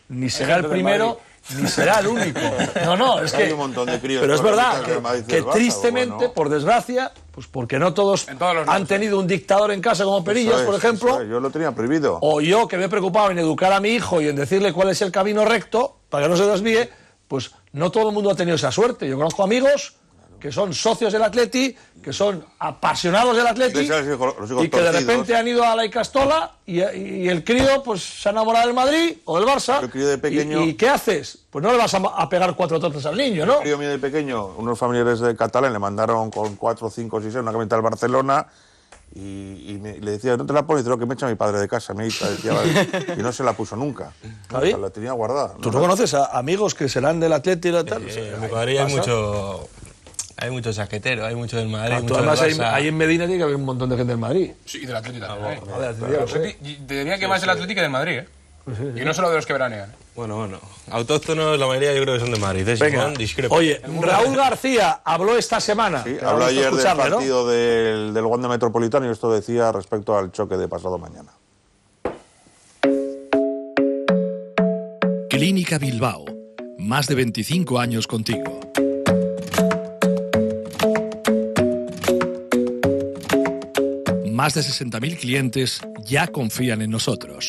ni será el primero, ni será el único. No, no, es que... Hay un montón de críos. Pero es verdad que, que, que tristemente, por desgracia, pues porque no todos han tenido un dictador en casa como Perillas, es, por ejemplo. Yo lo tenía prohibido. O yo, que me he preocupado en educar a mi hijo y en decirle cuál es el camino recto, para que no se desvíe, pues no todo el mundo ha tenido esa suerte. Yo conozco amigos que son socios del Atleti, que son apasionados del Atleti, los hijos, los hijos y que de torcidos. repente han ido a la Icastola y, y el crío pues se ha enamorado del Madrid o del Barça. El crío de pequeño, ¿Y, ¿Y qué haces? Pues no le vas a, a pegar cuatro tortas al niño, ¿no? El crío mío de pequeño, unos familiares de Catalán le mandaron con cuatro, cinco, seis, una camiseta al Barcelona y, y me, le decía, no te la pones, dice, lo que me echa mi padre de casa, mi hija, decía, vale. Y no se la puso nunca. ¿Javi? La tenía guardada. ¿Tú no conoces a amigos que serán del Atleti y la tal? Sí, en mi cuadrilla hay mucho... Hay mucho saquetero, hay mucho del Madrid, Ah, mucho además, del ahí, Barça. ahí en Medina tiene que haber un montón de gente del Madrid. Sí, y del Atlético también. Ah, vale, Pero Atleti- te diría que más el Atlético que del Madrid, ¿eh? Y no solo de los que veranean. Bueno, bueno. Autóctonos, la mayoría yo creo que son de Madrid. ¿eh? Venga. Simón, discrepo. Oye, Raúl García habló esta semana. Sí, que habló vamos a ayer del escucharle, ¿no? partido del, del Wanda Metropolitano y esto decía respecto al choque de pasado mañana. Clínica Bilbao. Más de veinticinco años contigo. Más de sesenta mil clientes ya confían en nosotros.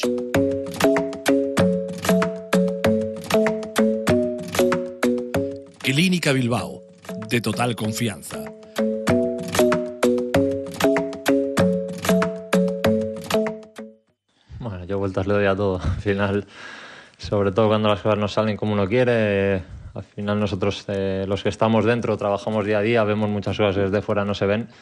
Clínica Bilbao, de total confianza. Bueno, yo vueltas le doy a todo. Al final, sobre todo cuando las cosas no salen como uno quiere, eh, al final nosotros, eh, los que estamos dentro, trabajamos día a día, vemos muchas cosas que desde fuera no se ven.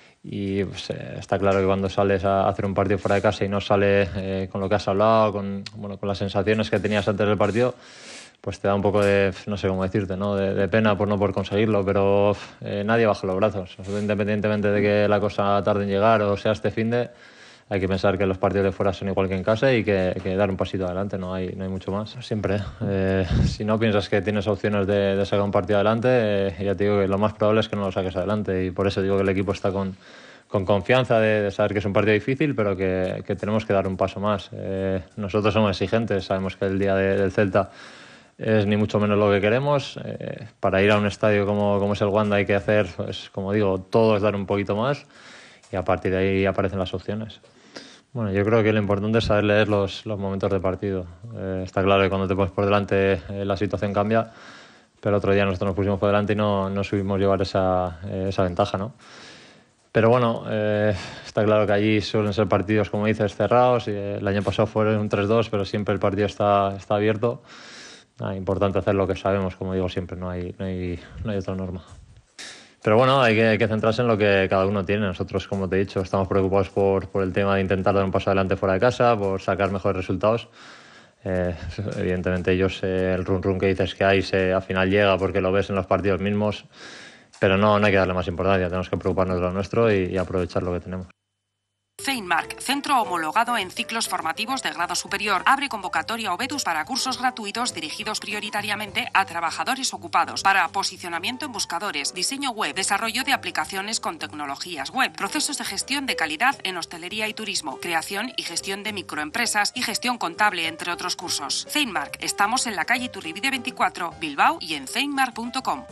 Y pues, eh, está claro que cuando sales a hacer un partido fuera de casa y no sale eh, con lo que has hablado, con, bueno, con las sensaciones que tenías antes del partido, pues te da un poco de, no sé cómo decirte, ¿no? de, de pena por no poder conseguirlo, pero eh, nadie baja los brazos. Independientemente de que la cosa tarde en llegar o sea este finde, hay que pensar que los partidos de fuera son igual que en casa y que, que dar un pasito adelante, no hay, no hay mucho más. Siempre, eh, si no piensas que tienes opciones de, de sacar un partido adelante, eh, ya te digo que lo más probable es que no lo saques adelante y por eso digo que el equipo está con, con confianza de, de saber que es un partido difícil, pero que, que tenemos que dar un paso más. Eh, nosotros somos exigentes, sabemos que el día de, del Celta es ni mucho menos lo que queremos. Eh, para ir a un estadio como, como es el Wanda hay que hacer, pues, como digo, todo es dar un poquito más y a partir de ahí aparecen las opciones. Bueno, yo creo que lo importante es saber leer los, los momentos de partido. Eh, está claro que cuando te pones por delante eh, la situación cambia, pero otro día nosotros nos pusimos por delante y no, no subimos llevar esa, eh, esa ventaja, ¿no? Pero bueno, eh, está claro que allí suelen ser partidos, como dices, cerrados. Y el año pasado fueron un tres dos, pero siempre el partido está, está abierto. Ah, importante hacer lo que sabemos, como digo siempre, no hay, no hay, no hay otra norma. Pero bueno, hay que, hay que centrarse en lo que cada uno tiene. Nosotros, como te he dicho, estamos preocupados por, por el tema de intentar dar un paso adelante fuera de casa, por sacar mejores resultados. Eh, evidentemente ellos, eh, el run run que dices que hay, se, al final llega porque lo ves en los partidos mismos, pero no, no hay que darle más importancia, tenemos que preocuparnos de lo nuestro y, y aprovechar lo que tenemos. Feinmark, centro homologado en ciclos formativos de grado superior, abre convocatoria Obetus para cursos gratuitos dirigidos prioritariamente a trabajadores ocupados para posicionamiento en buscadores, diseño web, desarrollo de aplicaciones con tecnologías web, procesos de gestión de calidad en hostelería y turismo, creación y gestión de microempresas y gestión contable, entre otros cursos. Feinmark, estamos en la calle Iturribide veinticuatro, Bilbao y en feinmark punto com.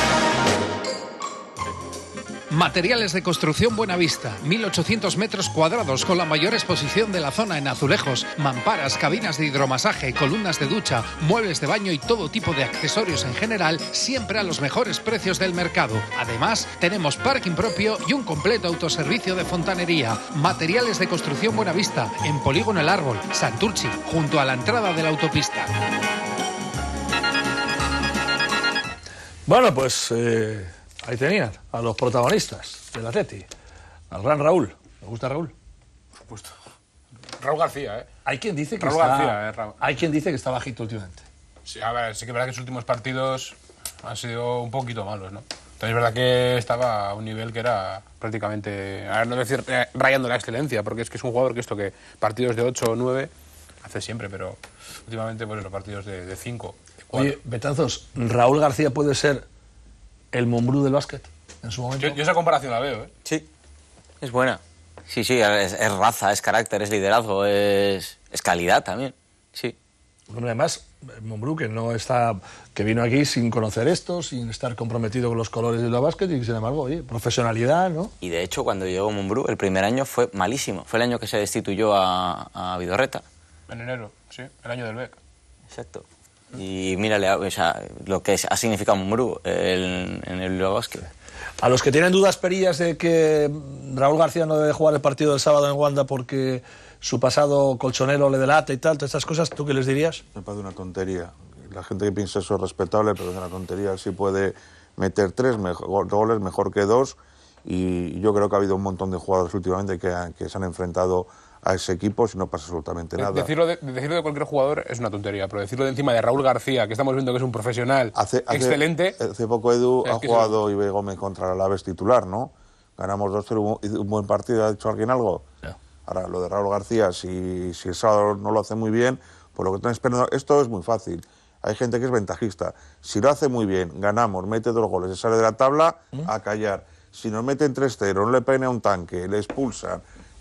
Materiales de construcción Buenavista, mil ochocientos metros cuadrados con la mayor exposición de la zona en azulejos, mamparas, cabinas de hidromasaje, columnas de ducha, muebles de baño y todo tipo de accesorios en general, siempre a los mejores precios del mercado. Además, tenemos parking propio y un completo autoservicio de fontanería. Materiales de construcción Buenavista, en Polígono El Árbol, Santurchi, junto a la entrada de la autopista. Bueno, pues eh, ahí tenían a los protagonistas del Atleti, al gran Raúl. ¿Me gusta Raúl? Por supuesto. Raúl García, ¿eh? Hay quien dice que Raúl está, García, eh, Raúl. hay quien dice que está bajito últimamente. Sí, a ver, sí que es verdad que sus últimos partidos han sido un poquito malos, ¿no? Entonces es verdad que estaba a un nivel que era prácticamente, a ver, no decir eh, rayando la excelencia, porque es que es un jugador que esto que partidos de ocho o nueve hace siempre, pero últimamente pues los partidos de cinco. Oye, Betanzos, ¿Raúl García puede ser el Montbrú del básquet en su momento? Yo, yo esa comparación la veo, ¿eh? Sí, es buena. Sí, sí, es, es raza, es carácter, es liderazgo, es, es calidad también. Sí. Además, Mumbrú, que no está, que vino aquí sin conocer esto, sin estar comprometido con los colores del básquet y sin embargo, oye, profesionalidad, ¿no? Y de hecho, cuando llegó Mumbrú, el primer año fue malísimo. Fue el año que se destituyó a, a Vidorreta. En enero, sí, el año del B E C. Exacto. Y mírale, o sea, lo que ha significado Mumbrú en, en el Bilbao Basket. A los que tienen dudas perillas de que Raúl García no debe jugar el partido del sábado en Wanda porque su pasado colchonero le delata y tal, todas estas cosas, ¿tú qué les dirías? Me parece una tontería. La gente que piensa eso es respetable, pero es una tontería. Sí puede meter tres mejor, goles mejor que dos, y yo creo que ha habido un montón de jugadores últimamente que, que se han enfrentado a ese equipo si no pasa absolutamente nada. Decirlo de, decirlo de cualquier jugador es una tontería, pero decirlo de encima de Raúl García, que estamos viendo que es un profesional hace, hace, excelente... Hace poco Edu ha jugado se... Ibe Gómez contra el Alavés titular, ¿no? Ganamos dos cero, un buen partido, ¿ha dicho alguien algo? Yeah. Ahora, lo de Raúl García, si, si el sábado no lo hace muy bien, por lo que están esperando, esto es muy fácil. Hay gente que es ventajista. Si lo hace muy bien, ganamos, mete dos goles, se sale de la tabla, ¿Mm? a callar. Si nos meten tres cero, no le peguen a un tanque, le expulsan,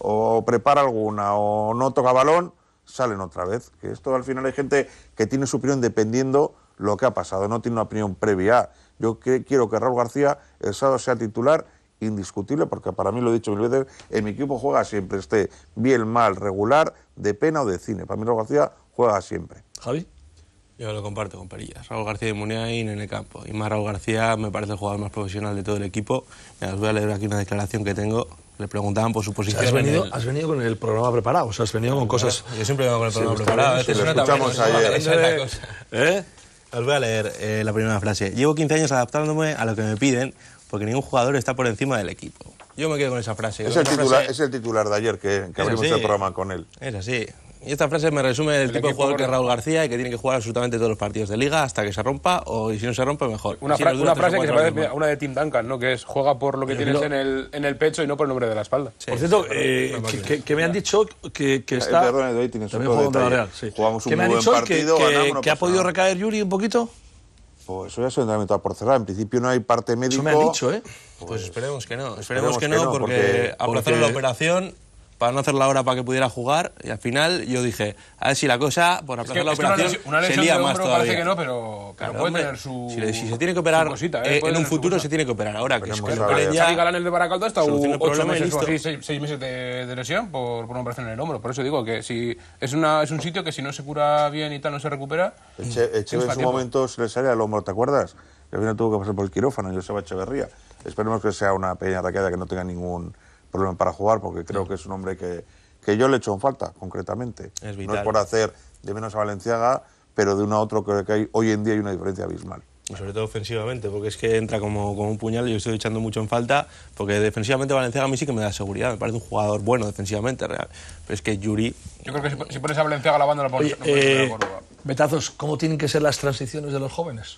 o prepara alguna, o no toca balón, salen otra vez. Que esto al final hay gente que tiene su opinión dependiendo lo que ha pasado, no tiene una opinión previa. Yo que, quiero que Raúl García el sábado sea titular indiscutible, porque para mí, lo he dicho mil veces, en mi equipo juega siempre, esté bien, mal, regular, de pena o de cine. Para mí Raúl García juega siempre. ¿Javi? Yo lo comparto con Perillas. Raúl García y Muniain en el campo. Y más Raúl García me parece el jugador más profesional de todo el equipo. Mira, os voy a leer aquí una declaración que tengo. Le preguntaban por su posición. ¿Has venido, el... has venido con el programa preparado? O sea, has venido con cosas... Yo siempre vengo con el programa sí, preparado. Bien, sí, lo escuchamos ayer. Esa es la cosa. ¿Eh? Os voy a leer eh, la primera frase. Llevo quince años adaptándome a lo que me piden porque ningún jugador está por encima del equipo. Yo me quedo con esa frase. Es, el titular, frase... es el titular de ayer que, que abrimos el programa con él. Es así. Y esta frase me resume el, el tipo de jugador que es Raúl García y que tiene que jugar absolutamente todos los partidos de Liga hasta que se rompa, o y si no se rompe, mejor. Una, fra una frase que se parece a una de Tim Duncan, ¿no? Que es, juega por lo que tienes en el, en el pecho y no por el nombre de la espalda. Sí, por cierto, eh, que, que, que me han dicho que, que está... Eh, perdón, también jugando la Real. Sí. Jugamos un que muy me han buen dicho partido, que, ganamos, no que ha podido nada. recaer Yuri un poquito. Pues eso ya es un entrenamiento por cerrar. En principio no hay parte médico. Eso me han dicho, ¿eh? Pues, pues esperemos que no. Esperemos, esperemos que, que no, porque, porque aplazaron porque... la operación para no hacer la hora para que pudiera jugar, y al final yo dije, a ver si la cosa, por aplazar es que, la operación, es que una lesión, una lesión se lía más todavía. Parece que no, pero, pero puede hombre, tener su... Si, si se tiene que operar, cosita, ¿eh? Eh, en un futuro se tiene que operar. Ahora, que es que ya... Xavi Galán, el de Baracaldo, está ocho meses o así, seis, seis meses de, de lesión por, por una operación en el hombro. Por eso digo que si es, una, es un sitio que si no se cura bien y tal, no se recupera... Eche, Eche en su tiempo. momento se le sale al hombro, ¿te acuerdas? Que al final tuvo que pasar por el quirófano, Joseba Echeverría. Esperemos que sea una pequeña taqueada, que no tenga ningún problema para jugar, porque creo que es un hombre que... que yo le echo en falta, concretamente. Es vital. No es por hacer de menos a Valenciaga, pero de uno a otro creo que hay, hoy en día hay una diferencia abismal. Y sobre todo ofensivamente, porque es que entra como, como un puñal y yo estoy echando mucho en falta, porque defensivamente Valenciaga a mí sí que me da seguridad, me parece un jugador bueno defensivamente, real. Pero es que Yuri... Yo creo que si, si pones a Valenciaga la banda, no puedes... No eh, Betazos, ¿cómo tienen que ser las transiciones de los jóvenes?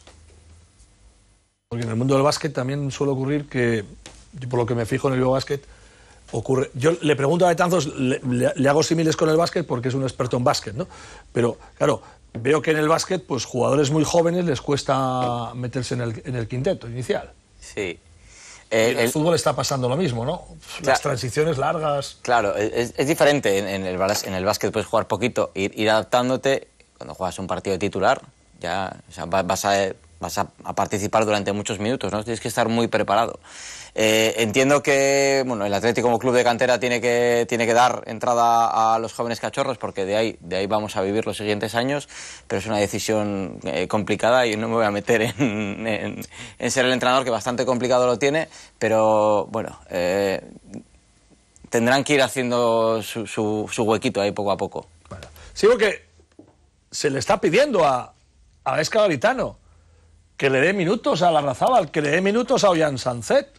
Porque en el mundo del básquet también suele ocurrir que, yo por lo que me fijo en el básquet, ocurre. Yo le pregunto a Betanzos, le, le, le hago símiles con el básquet porque es un experto en básquet, ¿no? Pero, claro, veo que en el básquet, pues jugadores muy jóvenes les cuesta meterse en el, en el quinteto inicial. Sí. Eh, en el, el fútbol está pasando lo mismo, ¿no? Las claro, transiciones largas... Claro, es, es diferente. En, en, el, en el básquet puedes jugar poquito, ir, ir adaptándote. Cuando juegas un partido de titular, ya o sea, vas, a, vas a, a participar durante muchos minutos, ¿no? Tienes que estar muy preparado. Eh, entiendo que bueno, el Atlético como club de cantera tiene que, tiene que dar entrada a los jóvenes cachorros porque de ahí, de ahí vamos a vivir los siguientes años, pero es una decisión eh, complicada y no me voy a meter en, en, en ser el entrenador, que bastante complicado lo tiene, pero bueno, eh, tendrán que ir haciendo su, su, su huequito ahí poco a poco. Bueno, sigo que se le está pidiendo a, a Esca Garitano que le dé minutos a Larrazábal, que le dé minutos a Ollán Sanzet.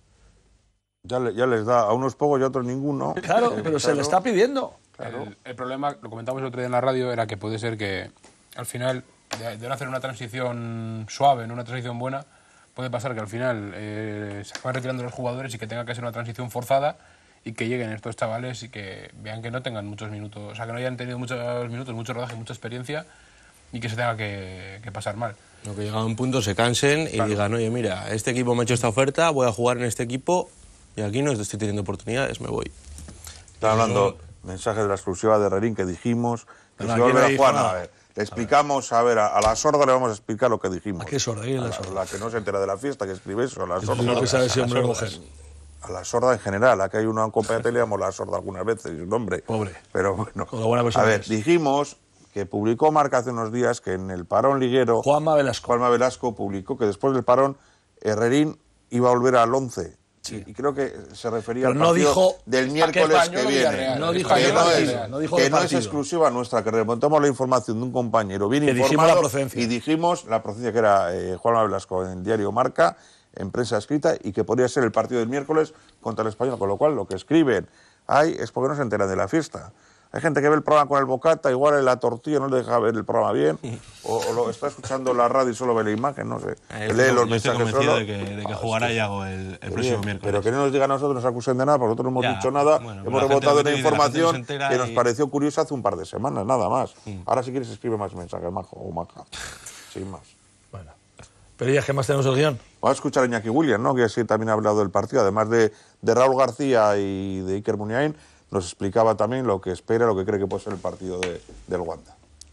Ya, le, ya les da a unos pocos y a otros ninguno. Claro, eh, pero claro. Se le está pidiendo. Claro. El, el problema, lo comentamos el otro día en la radio, era que puede ser que al final, de, de no hacer una transición suave, no una transición buena, puede pasar que al final eh, se acaben retirando los jugadores y que tenga que ser una transición forzada y que lleguen estos chavales y que vean que no tengan muchos minutos, o sea, que no hayan tenido muchos minutos, mucho rodaje, mucha experiencia y que se tenga que, que pasar mal. Lo que llega a un punto se cansen y claro. digan, oye, mira, este equipo me ha hecho esta oferta, voy a jugar en este equipo y aquí no estoy teniendo oportunidades, me voy. Están hablando no... mensajes de la exclusiva de Herrerín que dijimos que no, si vuelve a jugar, no, a ver, Le explicamos, a ver, a, a la sorda le vamos a explicar lo que dijimos. ¿A qué sorda? ¿Quién es la sorda? La, la que no se entera de la fiesta, que escribe eso, a la sorda. No que sabe si hombre o mujer. A la sorda en general, aquí hay una compañía de tele, llamamos la sorda algunas veces, y es un hombre. Pobre. Pero bueno, Con lo buena persona a ver, es. dijimos que publicó Marca hace unos días que en el parón liguero... Juanma Velasco. Juanma Velasco publicó que después del parón Herrerín iba a volver al once. Sí. Y creo que se refería Pero al no partido dijo del miércoles que viene. No dijo que no, es, no dijo que no es partido. exclusiva nuestra, que remontamos la información de un compañero bien Que dijimos informado la procedencia. y dijimos la procedencia que era eh, Juanma Velasco en el diario Marca, en prensa escrita, y que podría ser el partido del miércoles contra el Español, con lo cual lo que escriben ahí es porque no se enteran de la fiesta. Hay gente que ve el programa con el bocata, igual en la tortilla no le deja ver el programa bien, o, o lo está escuchando la radio y solo ve la imagen, no sé. Eh, Lee los yo estoy mensajes convencido solo. de que, de que Ah, jugará es que- Iago el, el próximo Bien, miércoles. pero que no nos digan a nosotros, nos acusen de nada, porque nosotros no hemos Ya, dicho nada, bueno, hemos la gente rebotado lo una dice, la gente información se entera que nos y- pareció curiosa hace un par de semanas, nada más. Ahora si quieres escribe más mensajes, majo o maja, sin más. Bueno. Pero ya, ¿qué más tenemos el guión? Vamos a escuchar a Iñaki Williams, ¿no? Que sí también ha hablado del partido, además de, de Raúl García y de Iker Muniain, nos explicaba también lo que espera, lo que cree que puede ser el partido de, del Wanda.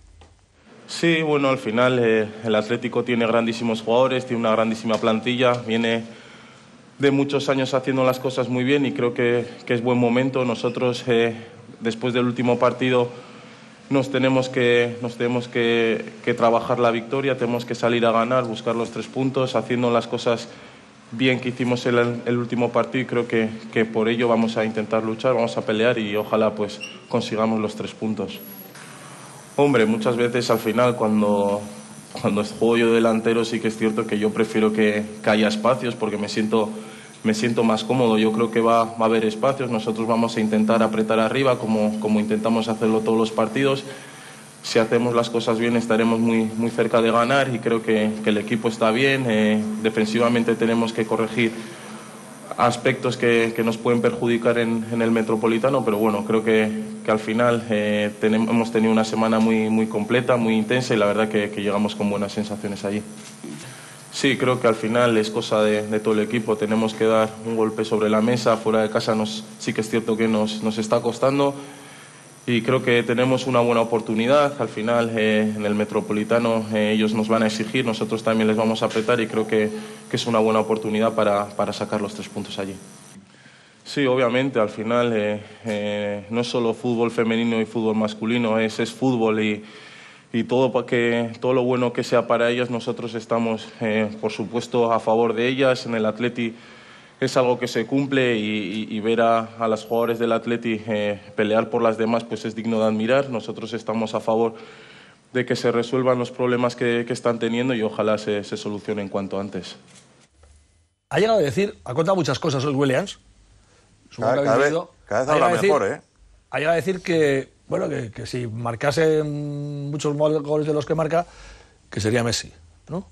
Sí, bueno, al final eh, el Atlético tiene grandísimos jugadores, tiene una grandísima plantilla, viene de muchos años haciendo las cosas muy bien y creo que, que es buen momento. Nosotros, eh, después del último partido, nos tenemos, que, nos tenemos que, que trabajar la victoria, tenemos que salir a ganar, buscar los tres puntos, haciendo las cosas bien que hicimos el, el último partido y creo que, que por ello vamos a intentar luchar, vamos a pelear y ojalá pues consigamos los tres puntos. Hombre, muchas veces al final cuando, cuando juego yo delantero sí que es cierto que yo prefiero que, que haya espacios porque me siento, me siento más cómodo. Yo creo que va, va a haber espacios, nosotros vamos a intentar apretar arriba como, como intentamos hacerlo todos los partidos. Si hacemos las cosas bien estaremos muy, muy cerca de ganar y creo que, que el equipo está bien. Eh, defensivamente tenemos que corregir aspectos que, que nos pueden perjudicar en, en el Metropolitano, pero bueno, creo que, que al final eh, tenemos, hemos tenido una semana muy, muy completa, muy intensa y la verdad que, que llegamos con buenas sensaciones allí. Sí, creo que al final es cosa de, de todo el equipo, tenemos que dar un golpe sobre la mesa, fuera de casa nos, sí que es cierto que nos, nos está costando y creo que tenemos una buena oportunidad, al final eh, en el Metropolitano eh, ellos nos van a exigir, nosotros también les vamos a apretar y creo que, que es una buena oportunidad para, para sacar los tres puntos allí. Sí, obviamente, al final eh, eh, no es solo fútbol femenino y fútbol masculino, es, es fútbol y, y todo, para que, todo lo bueno que sea para ellas, nosotros estamos, eh, por supuesto, a favor de ellas. En el Atleti es algo que se cumple y, y, y ver a, a las jugadoras del Atleti eh, pelear por las demás pues es digno de admirar. Nosotros estamos a favor de que se resuelvan los problemas que, que están teniendo y ojalá se, se solucionen cuanto antes. Ha llegado a decir, ha contado muchas cosas el Williams. Cada, cada vez, cada vez habla mejor, ¿eh? Ha llegado a decir que, bueno, que, que si marcase muchos goles de los que marca, que sería Messi, ¿no?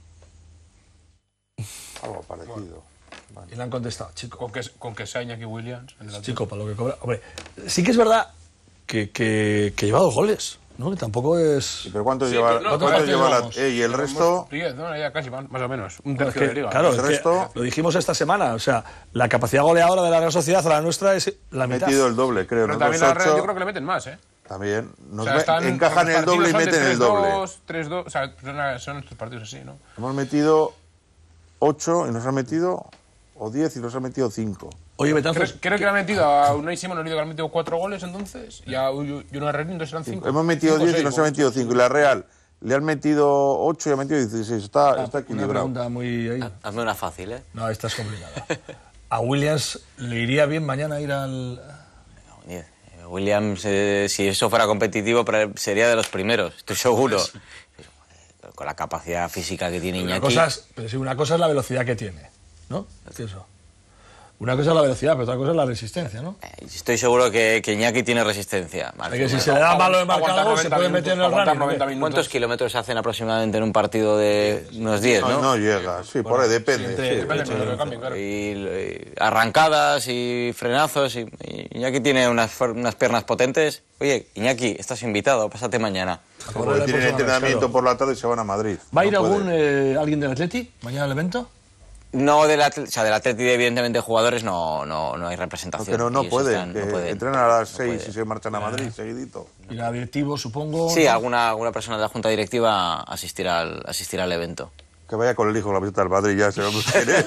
Algo parecido. Y le han contestado, chico. Con que, con que sea Iñaki Williams. En el Chico, para lo que cobra. Hombre, sí que es verdad que, que, que lleva dos goles, ¿no? Que tampoco es... ¿Pero cuántos Sí, lleva, pero no, ¿cuántos ¿cuántos lleva la, llevamos? eh, y el resto? diez, no, ya casi, más o menos. Un Bueno, es tercio que, de liga. claro, El es que resto- lo dijimos esta semana, o sea, la capacidad goleadora de la Real Sociedad a la nuestra es la Ha mitad. metido el doble, creo. Pero ¿no? también Dos, la Real ocho. yo creo que le meten más, ¿eh? También. Nos O sea, ve- están- encajan los el doble y partidos son de meten el tres doble. dos, tres dos, o sea, son, son estos partidos así, ¿no? Hemos metido ocho y nos han metido, o diez y nos han metido cinco. Oye, Creo, Betanzos, creo que le han metido a Unai Simón, le han metido metido cuatro goles entonces, y a Juno Herrerín entonces eran cinco. Hemos metido Cinco, diez y seis, nos han metido cinco. Y la Real le han metido ocho y ha metido dieciséis. Está, está una equilibrado. pregunta muy... ahí. Hazme una fácil, ¿eh? No, esta es complicada. ¿A Williams le iría bien mañana ir al...? Oye, Williams, eh, si eso fuera competitivo, pero sería de los primeros, estoy seguro. Pero con la capacidad física que tiene Una Iñaki. cosa, es, pero sí, una cosa es la velocidad que tiene, ¿no? Es eso. Una cosa es la velocidad, pero otra cosa es la resistencia, ¿no? Eh, Estoy seguro que, que Iñaki tiene resistencia. Es que si se le da malo de marcar Aguantar algo, se noventa puede minutos, meter en el aguantar running. ¿no? noventa minutos. ¿Cuántos kilómetros hacen aproximadamente en un partido de unos diez, No, no? no llega, sí, por ahí depende. entre- sí, Depende sí. del número de cambio, claro. Y, y arrancadas y frenazos. Y, y Iñaki tiene unas, fuer- unas piernas potentes. Oye, Iñaki, estás invitado, pásate mañana. Como Correr tienen la persona, entrenamiento claro. por la tarde y se van a Madrid. ¿Va a No ir puede. algún eh, alguien del Atleti mañana al evento? No, del Atleti, o sea, del Atleti, evidentemente, jugadores no, no, no hay representación. Pero no, no pueden, están, no pueden, entrenan a las no seis y se marchan a Madrid eh. seguidito. Y la directivo, supongo... Sí, alguna, alguna persona de la Junta Directiva asistirá al, asistirá al evento. Que vaya con el hijo a la visita del Madrid, ya sabemos quién es.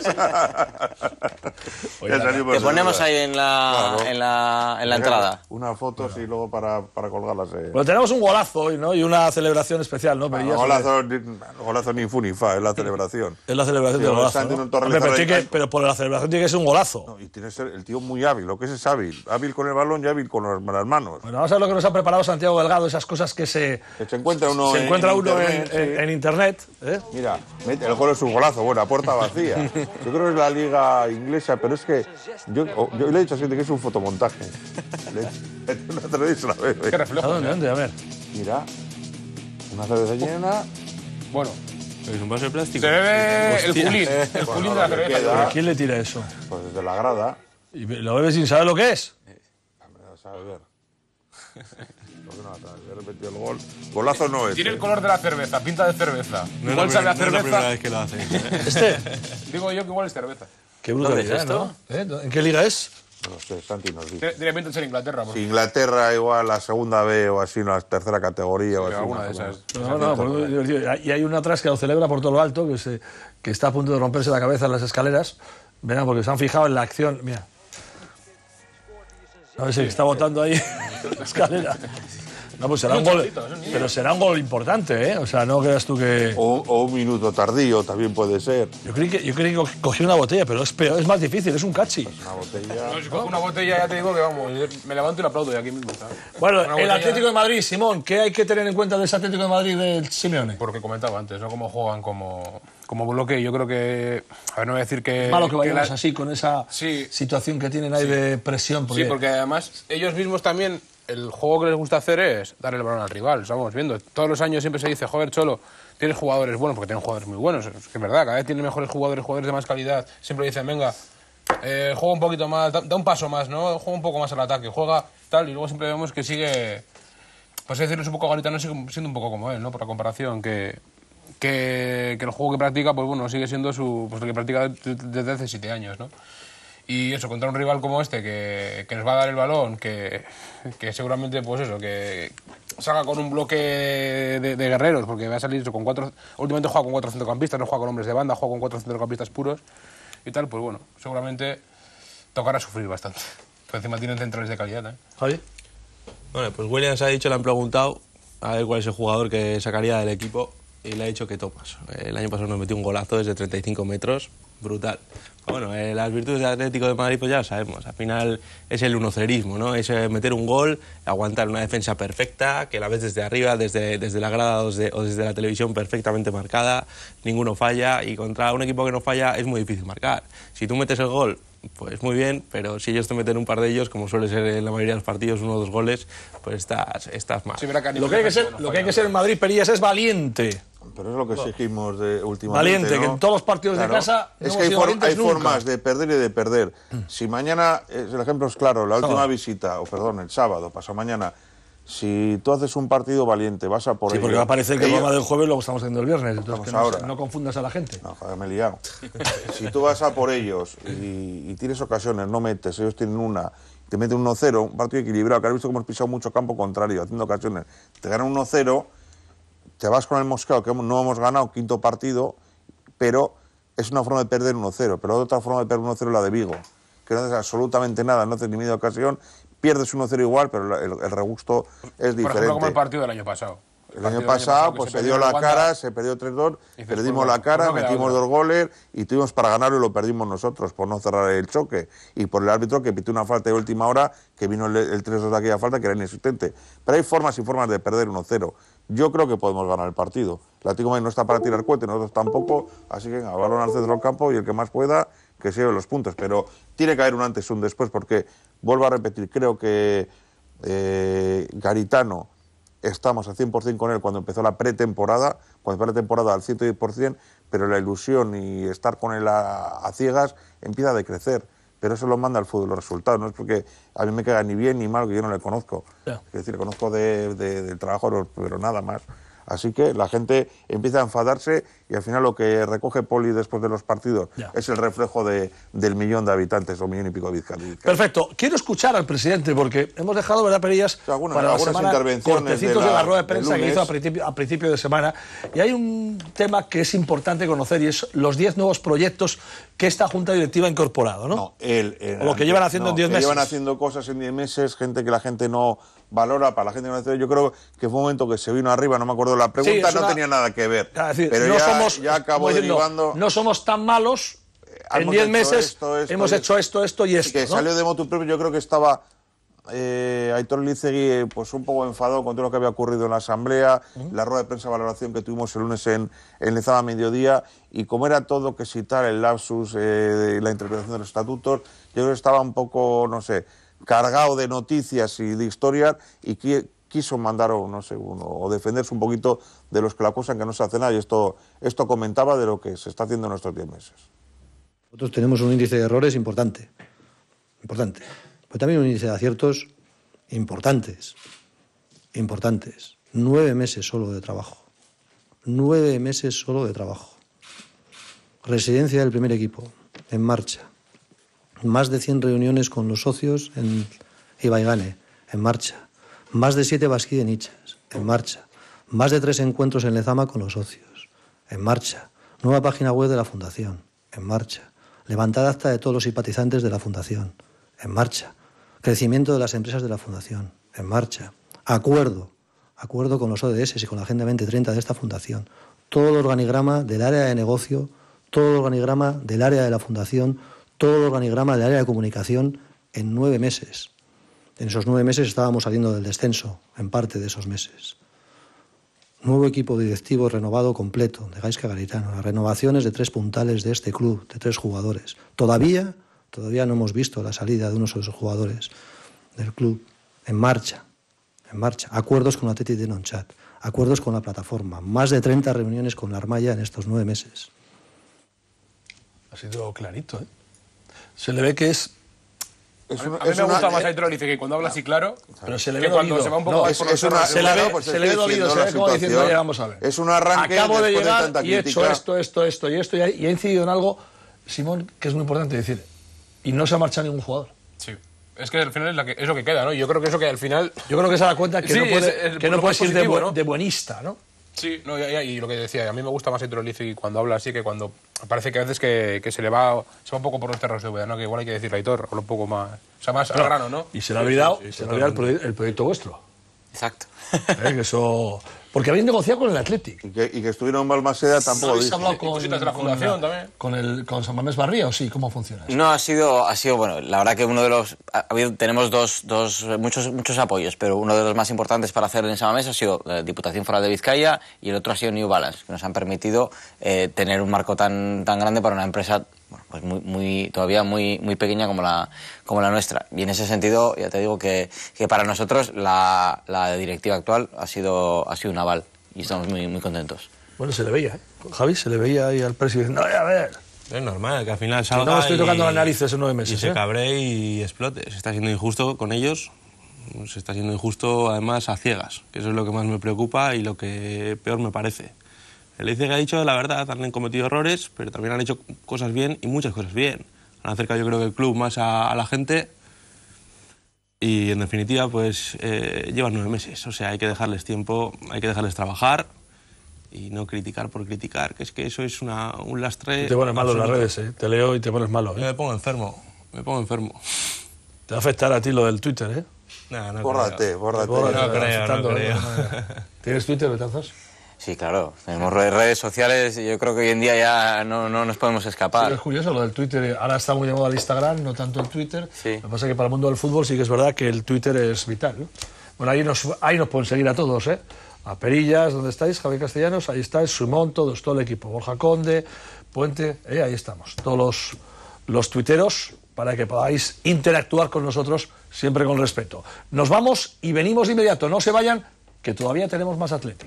Te ponemos ahí en la, claro. en la, en la entrada. Unas fotos claro. y luego para, para colgarlas. Eh. Bueno, tenemos un golazo hoy, ¿no? Y una celebración especial, ¿no? Bueno, golazo, ni, golazo ni fu ni fa, es la celebración. Es la celebración sí, del golazo, ¿no? Hombre, pero, que, pero por la celebración tiene que ser un golazo. No, y tiene que ser el tío muy hábil, lo que es es hábil. Hábil con el balón y hábil con las manos. Bueno, vamos a ver lo que nos ha preparado Santiago Delgado, esas cosas que se... Que se encuentra uno, se en, encuentra uno internet, en, en, en internet. ¿eh? Mira, el gol es un golazo. Bueno, a puerta vacía. Yo creo que es la liga inglesa, pero es que yo, yo le he dicho así de que es un fotomontaje. Una cerveza la vez. ¿Qué reflejo? ¿A dónde? ¿Dónde? A ver. Mira, una cerveza llena. Bueno. ¿Es un vaso de plástico? Se bebe el culín. Eh, el bueno, culín de la cerveza. Queda, ¿quién le tira eso? Pues desde la grada. ¿Y lo bebe sin saber lo que es? No sabe ver. He repetido el gol. Golazo no es. Tiene el eh. color de la cerveza, pinta de cerveza. No igual sabe a no cerveza. Es la primera vez que lo haces. ¿eh? ¿Este? Digo yo que igual es cerveza. Qué brutalidad, es ¿no? ¿Eh? ¿En qué liga es? No sé, Santi nos dice. Tiene pinta de ser Inglaterra. Si Inglaterra igual la segunda B o así, la tercera categoría o así. Alguna de esas. No, no, no, y hay uno atrás que lo celebra por todo lo alto, que, se, que está a punto de romperse la cabeza en las escaleras. Verán, porque se han fijado en la acción. Mira. A ver si está botando ahí en la escalera. No, pues será un gol, pero será un gol importante, ¿eh? O sea, no creas tú que... O, o un minuto tardío también puede ser. Yo creí que, yo creí que cogí una botella, pero es peor, es más difícil, es un cachi. Pues una botella... No, si cojo una botella ya te digo que vamos, me levanto y la aplaudo y aquí mismo, ¿sabes? Bueno, una el botella... Atlético de Madrid, Simón, ¿qué hay que tener en cuenta de ese Atlético de Madrid del Simeone? Porque comentaba antes, ¿no? Cómo juegan como, como bloque. Yo creo que... A ver, no voy a decir que... Es malo que vayamos que la... así, con esa sí. situación que tienen ahí sí. de presión. Porque... Sí, porque además ellos mismos también... El juego que les gusta hacer es darle el balón al rival, lo estamos viendo. Todos los años siempre se dice, joder, Cholo, tienes jugadores buenos, porque tienen jugadores muy buenos. Es que es verdad, cada vez tienen mejores jugadores, jugadores de más calidad. Siempre dicen, venga, eh, juega un poquito más, da, da un paso más, ¿no? Juega un poco más al ataque, juega tal, y luego siempre vemos que sigue, pues decirlo, es un poco Garitano, sigue siendo un poco como él, ¿no? Por la comparación, que, que, que el juego que practica, pues bueno, sigue siendo su, pues, el que practica desde hace siete años, ¿no? Y eso, contra un rival como este, que, que les va a dar el balón, que, que seguramente, pues eso, que salga con un bloque de, de guerreros, porque va a salir eso con cuatro... Últimamente juega con cuatro centrocampistas, no juega con hombres de banda, juega con cuatro centrocampistas puros y tal, pues bueno, seguramente tocará sufrir bastante. Pero encima tienen centrales de calidad, ¿eh? Javi. Bueno, pues Williams ha dicho, le han preguntado a ver cuál es el jugador que sacaría del equipo y le ha dicho que Thomas. El año pasado nos metió un golazo desde treinta y cinco metros, brutal. Bueno, eh, las virtudes del Atlético de Madrid pues ya lo sabemos, al final es el unocerismo, ¿no? Es eh, meter un gol, aguantar una defensa perfecta, que la ves desde arriba, desde, desde la grada o desde, o desde la televisión perfectamente marcada, ninguno falla, y contra un equipo que no falla es muy difícil marcar. Si tú metes el gol, pues muy bien, pero si ellos te meten un par de ellos, como suele ser en la mayoría de los partidos, uno o dos goles, pues estás, estás mal. Sí, lo, que hay que ser, lo que hay que ser en Madrid, Perillas, es valiente. Pero es lo que exigimos de últimamente, valiente, ¿no? Que en todos los partidos claro. de casa no es que hay, for hay nunca. formas de perder y de perder. Si mañana, el ejemplo es claro, la última sábado. visita, o perdón, el sábado, pasado mañana, si tú haces un partido valiente, vas a por Sí, ello, porque va a parecer que el ello... programa del jueves lo estamos haciendo el viernes, entonces que no, ahora. no confundas a la gente. No, joder, me he liado. Si tú vas a por ellos y, y tienes ocasiones, no metes, ellos tienen una, te meten uno cero, un partido equilibrado, que has visto que hemos pisado mucho campo contrario, haciendo ocasiones, te ganan uno cero, te vas con el mosqueo, que no hemos ganado quinto partido, pero es una forma de perder uno cero. Pero otra forma de perder uno cero es la de Vigo, que no haces absolutamente nada, no haces ni media ocasión, pierdes uno cero igual, pero el, el regusto es diferente. Por ejemplo, como el partido del año pasado. El, el año pasado, año pues se, se dio la cara, se perdió tres dos, perdimos la cara, metimos dos goles y tuvimos para ganarlo y lo perdimos nosotros por no cerrar el choque. Y por el árbitro que pitó una falta de última hora, que vino el, el tres dos de aquella falta, que era inexistente. Pero hay formas y formas de perder uno cero. Yo creo que podemos ganar el partido. El Atlético de Madrid no está para tirar cohete, nosotros tampoco, así que venga, balón al centro del campo y el que más pueda, que se lleve los puntos. Pero tiene que haber un antes y un después, porque, vuelvo a repetir, creo que eh, Garitano, estamos al cien por cien con él cuando empezó la pretemporada, cuando empezó la temporada al ciento diez por cien, pero la ilusión y estar con él a, a ciegas empieza a decrecer. Pero eso lo manda el fútbol, los resultados. No es porque a mí me caiga ni bien ni mal, que yo no le conozco. Yeah. Es decir, le conozco de, de, del trabajo, pero nada más. Así que la gente empieza a enfadarse y y al final lo que recoge Poli después de los partidos Ya. es el reflejo de, del millón de habitantes o millón y pico de Vizcaya. Perfecto. Quiero escuchar al presidente porque hemos dejado, ¿verdad, Perillas? O sea, algunas, para la algunas semana, intervenciones cortecitos de la, de la rueda de prensa de que hizo a principio, a principio de semana. Y hay un tema que es importante conocer y es los diez nuevos proyectos que esta Junta Directiva ha incorporado, ¿no? No, el, el, o lo que llevan haciendo no, en diez que meses. llevan haciendo cosas en diez meses, gente que la gente no valora, para la gente que no hace. Yo creo que fue un momento que se vino arriba, no me acuerdo la pregunta, Sí, no una, tenía nada que ver. Es decir, pero no ya, somos, ya acabó diciendo, derivando. no somos tan malos. En diez meses esto, esto, hemos esto, hecho esto, esto y esto. Que ¿no? salió de motu propio, yo creo que estaba eh, Aitor Lizegui pues un poco enfadado con todo lo que había ocurrido en la Asamblea, uh-huh. la rueda de prensa de valoración que tuvimos el lunes en, en Lezama a mediodía, y como era todo que citar el lapsus, eh, la interpretación de los estatutos, yo creo que estaba un poco, no sé, cargado de noticias y de historias, y qui quiso mandar, o no sé, uno, o defenderse un poquito de los que la acusan que no se hace nada, y esto, esto comentaba de lo que se está haciendo en estos diez meses. Nosotros tenemos un índice de errores importante, importante, pero también un índice de aciertos importantes, importantes. Nueve meses solo de trabajo, nueve meses solo de trabajo. Residencia del primer equipo, en marcha. Más de cien reuniones con los socios en Ibaigane, en marcha. Más de siete basquí en Ichas, en marcha. Más de tres encuentros en Lezama con los socios, en marcha. Nueva página web de la Fundación, en marcha. Levantada acta de todos los simpatizantes de la Fundación, en marcha. Crecimiento de las empresas de la Fundación, en marcha. Acuerdo, acuerdo con los O D S y con la Agenda veinte treinta de esta Fundación. Todo el organigrama del área de negocio, todo el organigrama del área de la Fundación, todo el organigrama del área de comunicación en nueve meses. En esos nueve meses estábamos saliendo del descenso, en parte de esos meses. Nuevo equipo directivo renovado completo de Gaizka Garitano. Las renovaciones de tres puntales de este club, de tres jugadores. Todavía, todavía no hemos visto la salida de unos de esos jugadores del club. En marcha, en marcha. Acuerdos con la Athletic de Nonchat, acuerdos con la plataforma. Más de treinta reuniones con la Armaya en estos nueve meses. Ha sido clarito, ¿eh? Se le ve que es... Es una, a mí, a mí me gusta una, más Aitor Lizegui cuando habla así claro, pero se le que ve cuando dolido. se va un poco no, más es, por los es una, se, le ve, pues se le ve dolido, se le ve como diciendo, oye, vamos a ver. Es un arranque. Acabo de llegar de y he hecho esto, esto, esto y esto, y he incidido en algo, Simón, que es muy importante decir, y no se ha marchado ningún jugador. Sí. Es que al final es, la que, es lo que queda, ¿no? Yo creo que eso que al final... Yo creo que se da cuenta que sí, no puede, es, es, que no puedes ir de, bu ¿no? de buenista, ¿no? Sí, no, y, y lo que decía, a mí me gusta más Aitor Lizegui cuando habla así que cuando parece que a veces que, que se le va se va un poco por los terros de Úbeda, ¿no? Que igual hay que decirle Aitor, habla un poco más, o sea, más al grano, ¿no? Y se le ha olvidado, sí, sí, se le ha olvidado el, proye el proyecto vuestro. Exacto. ¿Eh? Que eso... Porque habéis negociado con el Athletic. Y que, y que estuvieron en Balmaseda tampoco. ¿No habéis hablado con, de la fundación con, también? Con, el, con San Mamés Barría o sí? ¿Cómo funciona eso? No, ha sido, ha sido, bueno, la verdad que uno de los... Ha habido, tenemos dos, dos, muchos, muchos apoyos, pero uno de los más importantes para hacer en San Mamés ha sido la Diputación Foral de Vizcaya y el otro ha sido New Balance, que nos han permitido eh, tener un marco tan, tan grande para una empresa bueno, pues muy, muy, todavía muy, muy pequeña como la, como la nuestra. Y en ese sentido, ya te digo que, que para nosotros la, la directiva actual ha sido, ha sido un aval. Y estamos muy, muy contentos. Bueno, se le veía, ¿eh? Javi, se le veía ahí al presidente diciendo, a ver... Es normal que al final salga no estoy tocando y, las narices en nueve meses, y se ¿eh? cabree y explote. Se está siendo injusto con ellos, se está siendo injusto además a ciegas, que eso es lo que más me preocupa y lo que peor me parece. El I C E que ha dicho la verdad, han cometido errores, pero también han hecho cosas bien y muchas cosas bien. Han acercado yo creo que el club más a, a la gente y en definitiva pues eh, llevan nueve meses, o sea hay que dejarles tiempo, hay que dejarles trabajar y no criticar por criticar, que es que eso es una, un lastre. Te pones malo en las redes, ¿eh? Te leo y te pones malo, ¿eh? Yo me pongo enfermo, me pongo enfermo. Te va a afectar a ti lo del Twitter, ¿eh? No, no bórrate, bórrate. No creo, no creo. ¿Tienes Twitter, Betanzos? Sí, claro. Tenemos redes sociales y yo creo que hoy en día ya no, no nos podemos escapar. Sí, es curioso lo del Twitter. Ahora está muy de moda el Instagram, no tanto el Twitter. Sí. Lo que pasa es que para el mundo del fútbol sí que es verdad que el Twitter es vital, ¿no? Bueno, ahí nos, ahí nos pueden seguir a todos, ¿eh? A Perillas, ¿dónde estáis? Javier Castellanos, ahí estáis, Sumón, todos, todo el equipo. Borja Conde, Puente, eh, ahí estamos. Todos los, los tuiteros para que podáis interactuar con nosotros siempre con respeto. Nos vamos y venimos de inmediato. No se vayan, que todavía tenemos más Athletic.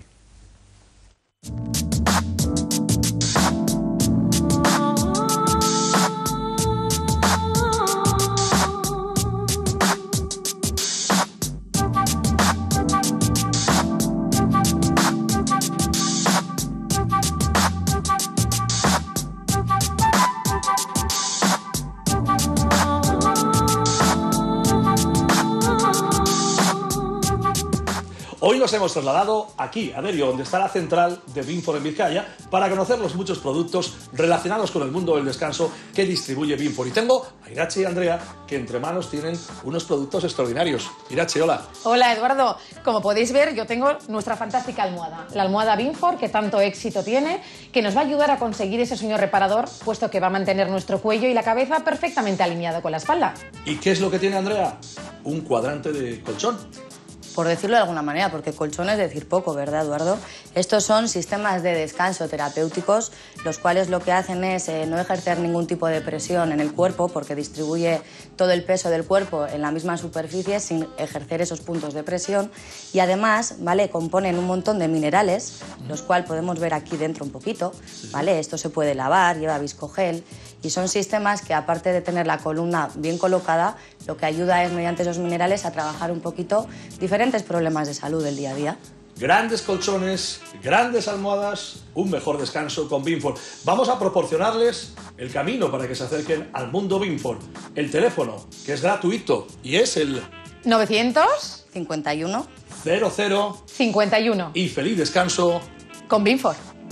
Hoy nos hemos trasladado aquí, a Derio, donde está la central de Binfor en Vizcaya, para conocer los muchos productos relacionados con el mundo del descanso que distribuye Binfor. Y tengo a Irache y Andrea, que entre manos tienen unos productos extraordinarios. Irache, hola. Hola, Eduardo. Como podéis ver, yo tengo nuestra fantástica almohada. La almohada Binfor, que tanto éxito tiene, que nos va a ayudar a conseguir ese sueño reparador, puesto que va a mantener nuestro cuello y la cabeza perfectamente alineado con la espalda. ¿Y qué es lo que tiene Andrea? Un cuadrante de colchón. Por decirlo de alguna manera, porque colchón es decir poco, ¿verdad, Eduardo? Estos son sistemas de descanso terapéuticos, los cuales lo que hacen es eh, no ejercer ningún tipo de presión en el cuerpo, porque distribuye todo el peso del cuerpo en la misma superficie sin ejercer esos puntos de presión. Y además, ¿vale?, componen un montón de minerales, los cuales podemos ver aquí dentro un poquito, ¿vale? Esto se puede lavar, lleva viscogel, y son sistemas que, aparte de tener la columna bien colocada, lo que ayuda es, mediante esos minerales, a trabajar un poquito diferentes problemas de salud del día a día. Grandes colchones, grandes almohadas, un mejor descanso con Binfor. Vamos a proporcionarles el camino para que se acerquen al mundo Binfor. El teléfono, que es gratuito, y es el novecientos cincuenta y uno cero cero cincuenta y uno. Y feliz descanso con Binfor.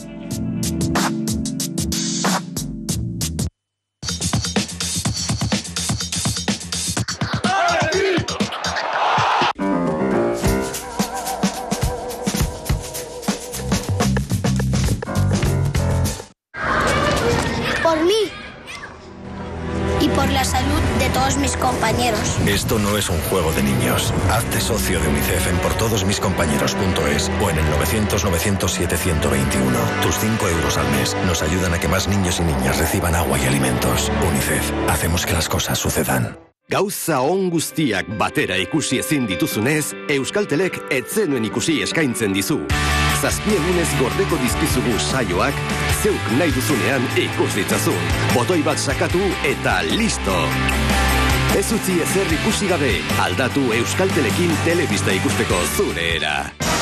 Por mí y por la salud de todos mis compañeros. Esto no es un juego de niños. Hazte socio de UNICEF en por todos mis compañeros punto es o en el novecientos novecientos siete ciento veintiuno. Tus cinco euros al mes nos ayudan a que más niños y niñas reciban agua y alimentos. UNICEF, hacemos que las cosas sucedan. Gauza on guztiak batera ikusi ezin dituzunez, Euskaltelek ez zenuen ikusi eskaintzen dizu. Zazpi egunez gordeko dizkizugu saioak, zeuk nahi duzunean ikus ditzazun. Botoi bat sakatu eta listo! Ez utzi ezer ikusi gabe, aldatu Euskaltelekin telebista ikusteko zure era.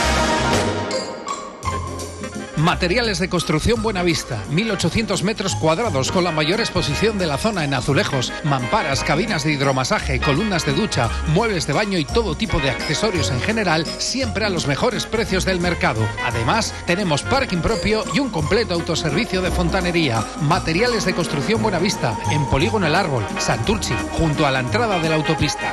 Materiales de construcción Buenavista, mil ochocientos metros cuadrados con la mayor exposición de la zona en azulejos, mamparas, cabinas de hidromasaje, columnas de ducha, muebles de baño y todo tipo de accesorios en general, siempre a los mejores precios del mercado. Además, tenemos parking propio y un completo autoservicio de fontanería. Materiales de construcción Buenavista, en Polígono El Árbol, Santurchi, junto a la entrada de la autopista.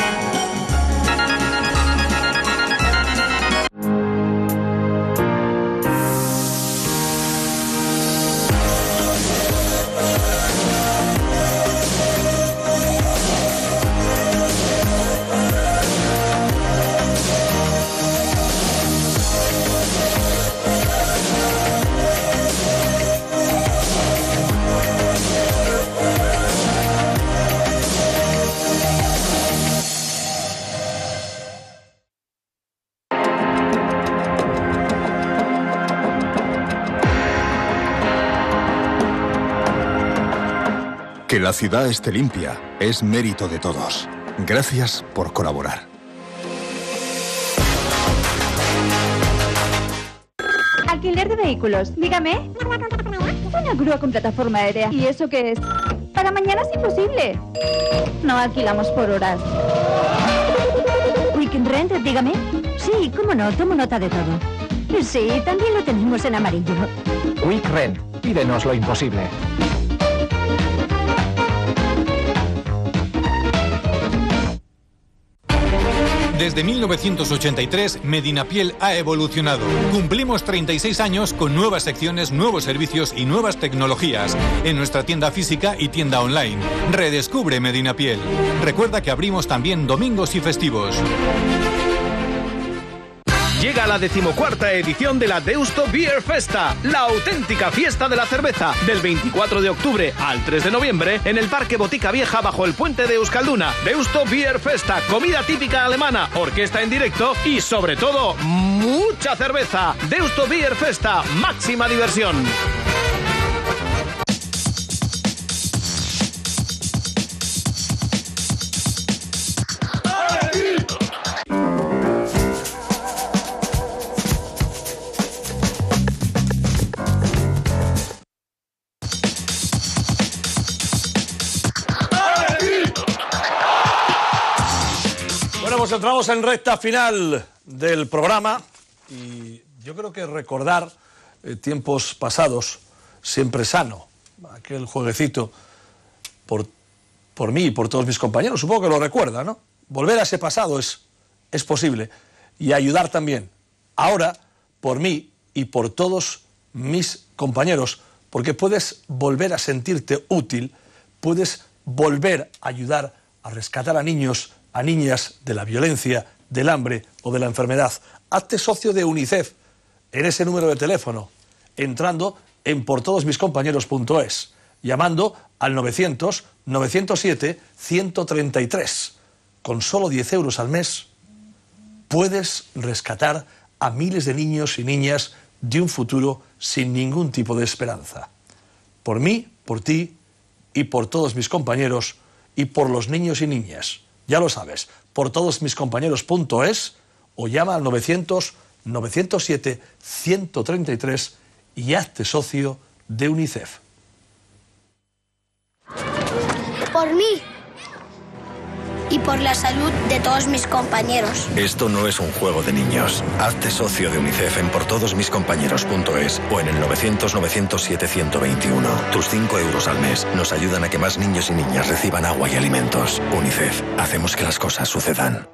Que la ciudad esté limpia es mérito de todos. Gracias por colaborar. Alquiler de vehículos, dígame. Una grúa con plataforma aérea. ¿Y eso qué es? Para mañana es imposible. No alquilamos por horas. Weekend Rent, dígame. Sí, cómo no, tomo nota de todo. Sí, también lo tenemos en amarillo. Week Rent, pídenos lo imposible. Desde mil novecientos ochenta y tres, Medinapiel ha evolucionado. Cumplimos treinta y seis años con nuevas secciones, nuevos servicios y nuevas tecnologías en nuestra tienda física y tienda online. Redescubre Medinapiel. Recuerda que abrimos también domingos y festivos. Llega la decimocuarta edición de la Deusto Beer Festa, la auténtica fiesta de la cerveza, del veinticuatro de octubre al tres de noviembre en el Parque Botica Vieja bajo el puente de Euskalduna. Deusto Beer Festa, comida típica alemana, orquesta en directo y sobre todo mucha cerveza. Deusto Beer Festa, máxima diversión. Bueno, pues entramos en recta final del programa y yo creo que recordar eh, tiempos pasados siempre sano. Aquel jueguecito por, por mí y por todos mis compañeros, supongo que lo recuerda, ¿no? Volver a ese pasado es, es posible y ayudar también. Ahora, por mí y por todos mis compañeros, porque puedes volver a sentirte útil, puedes volver a ayudar a rescatar a niños, a niñas de la violencia, del hambre o de la enfermedad. Hazte socio de UNICEF en ese número de teléfono, entrando en por todos mis compañeros punto es, llamando al novecientos, novecientos siete, ciento treinta y tres. Con solo diez euros al mes puedes rescatar a miles de niños y niñas de un futuro sin ningún tipo de esperanza. Por mí, por ti y por todos mis compañeros y por los niños y niñas. Ya lo sabes, por todos mis compañeros punto es o llama al novecientos, novecientos siete, ciento treinta y tres y hazte socio de UNICEF. Por mí y por la salud de todos mis compañeros. Esto no es un juego de niños. Hazte socio de UNICEF en por todos mis compañeros punto es o en el novecientos, novecientos siete, ciento veintiuno. Tus cinco euros al mes nos ayudan a que más niños y niñas reciban agua y alimentos. UNICEF, hacemos que las cosas sucedan.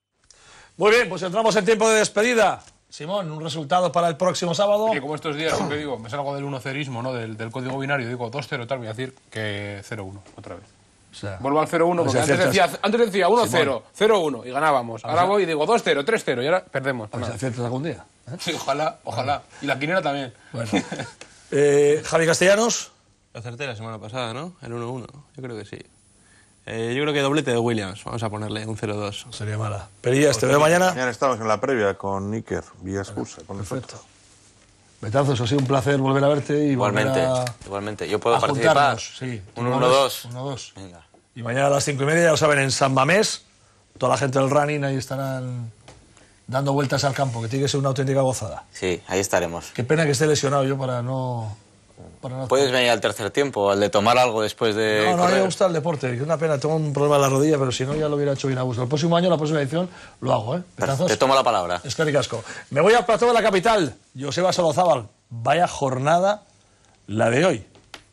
Muy bien, pues entramos en tiempo de despedida. Simón, un resultado para el próximo sábado. Sí, como estos días siempre digo, me salgo del uno cerismo, ¿no? Del, del código binario, digo dos cero, tal, voy a decir que cero uno otra vez. O sea, vuelvo al cero uno, porque o sea, antes, decía, antes decía uno cero, Simón. cero uno y ganábamos. Ahora sea, voy y digo dos cero, tres cero y ahora perdemos. A ver si aciertas algún día. ¿eh? Sí, ojalá, ojalá. Y la quinera también. Bueno. eh, Javi Castellanos. Acerté la semana pasada, ¿no? El uno uno, yo creo que sí. Eh, yo creo que doblete de Williams, vamos a ponerle un cero dos. Sería mala. Perillas, te veo mañana. Mañana estamos en la previa con Níker, vía excusa. Con Perfecto. Betanzos, ha sido un placer volver a verte y Igualmente, volver a, igualmente. Yo puedo a participar. juntarnos. Sí. Un uno dos. uno dos. Venga. Y mañana a las cinco y media, ya lo saben, en San Mamés, toda la gente del running ahí estarán dando vueltas al campo, que tiene que ser una auténtica gozada. Sí, ahí estaremos. Qué pena que esté lesionado yo para no... Para no ¿Puedes venir al tercer tiempo, al de tomar algo después de No, no, a mí correr? me gusta el deporte, que es una pena, tengo un problema en la rodilla, pero si no ya lo hubiera hecho bien a gusto. El próximo año, la próxima edición, lo hago, ¿eh? Petazos. Te tomo la palabra. Es que ricasco. Me voy al plató de la capital, Joseba Solozábal. Vaya jornada la de hoy.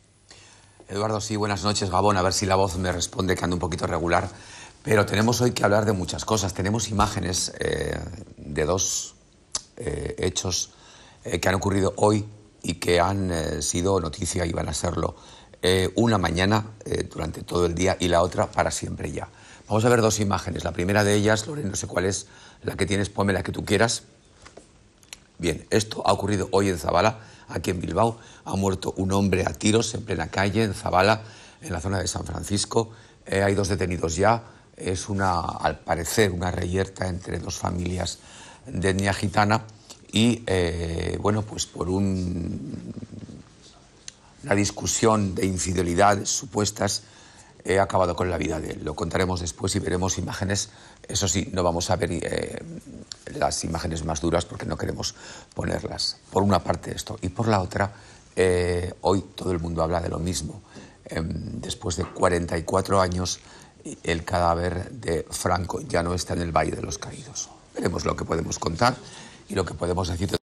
Eduardo, sí, buenas noches, Gabón. A ver si la voz me responde, que ando un poquito regular. Pero tenemos hoy que hablar de muchas cosas. Tenemos imágenes eh, de dos eh, hechos eh, que han ocurrido hoy y que han eh, sido noticia y van a serlo. Eh, una mañana, eh, durante todo el día, y la otra para siempre ya. Vamos a ver dos imágenes. La primera de ellas, Lorena, no sé cuál es la que tienes, ponme la que tú quieras. Bien, esto ha ocurrido hoy en Zabala, aquí en Bilbao. Ha muerto un hombre a tiros en plena calle, en Zabala, en la zona de San Francisco. Eh, hay dos detenidos ya. Es una, al parecer, una reyerta entre dos familias de etnia gitana y, eh, bueno, pues por un, una discusión de infidelidades supuestas, he acabado con la vida de él. Lo contaremos después y veremos imágenes. Eso sí, no vamos a ver eh, las imágenes más duras porque no queremos ponerlas. Por una parte esto. Y por la otra, eh, hoy todo el mundo habla de lo mismo. Eh, después de cuarenta y cuatro años, el cadáver de Franco ya no está en el Valle de los Caídos. Veremos lo que podemos contar y lo que podemos decir.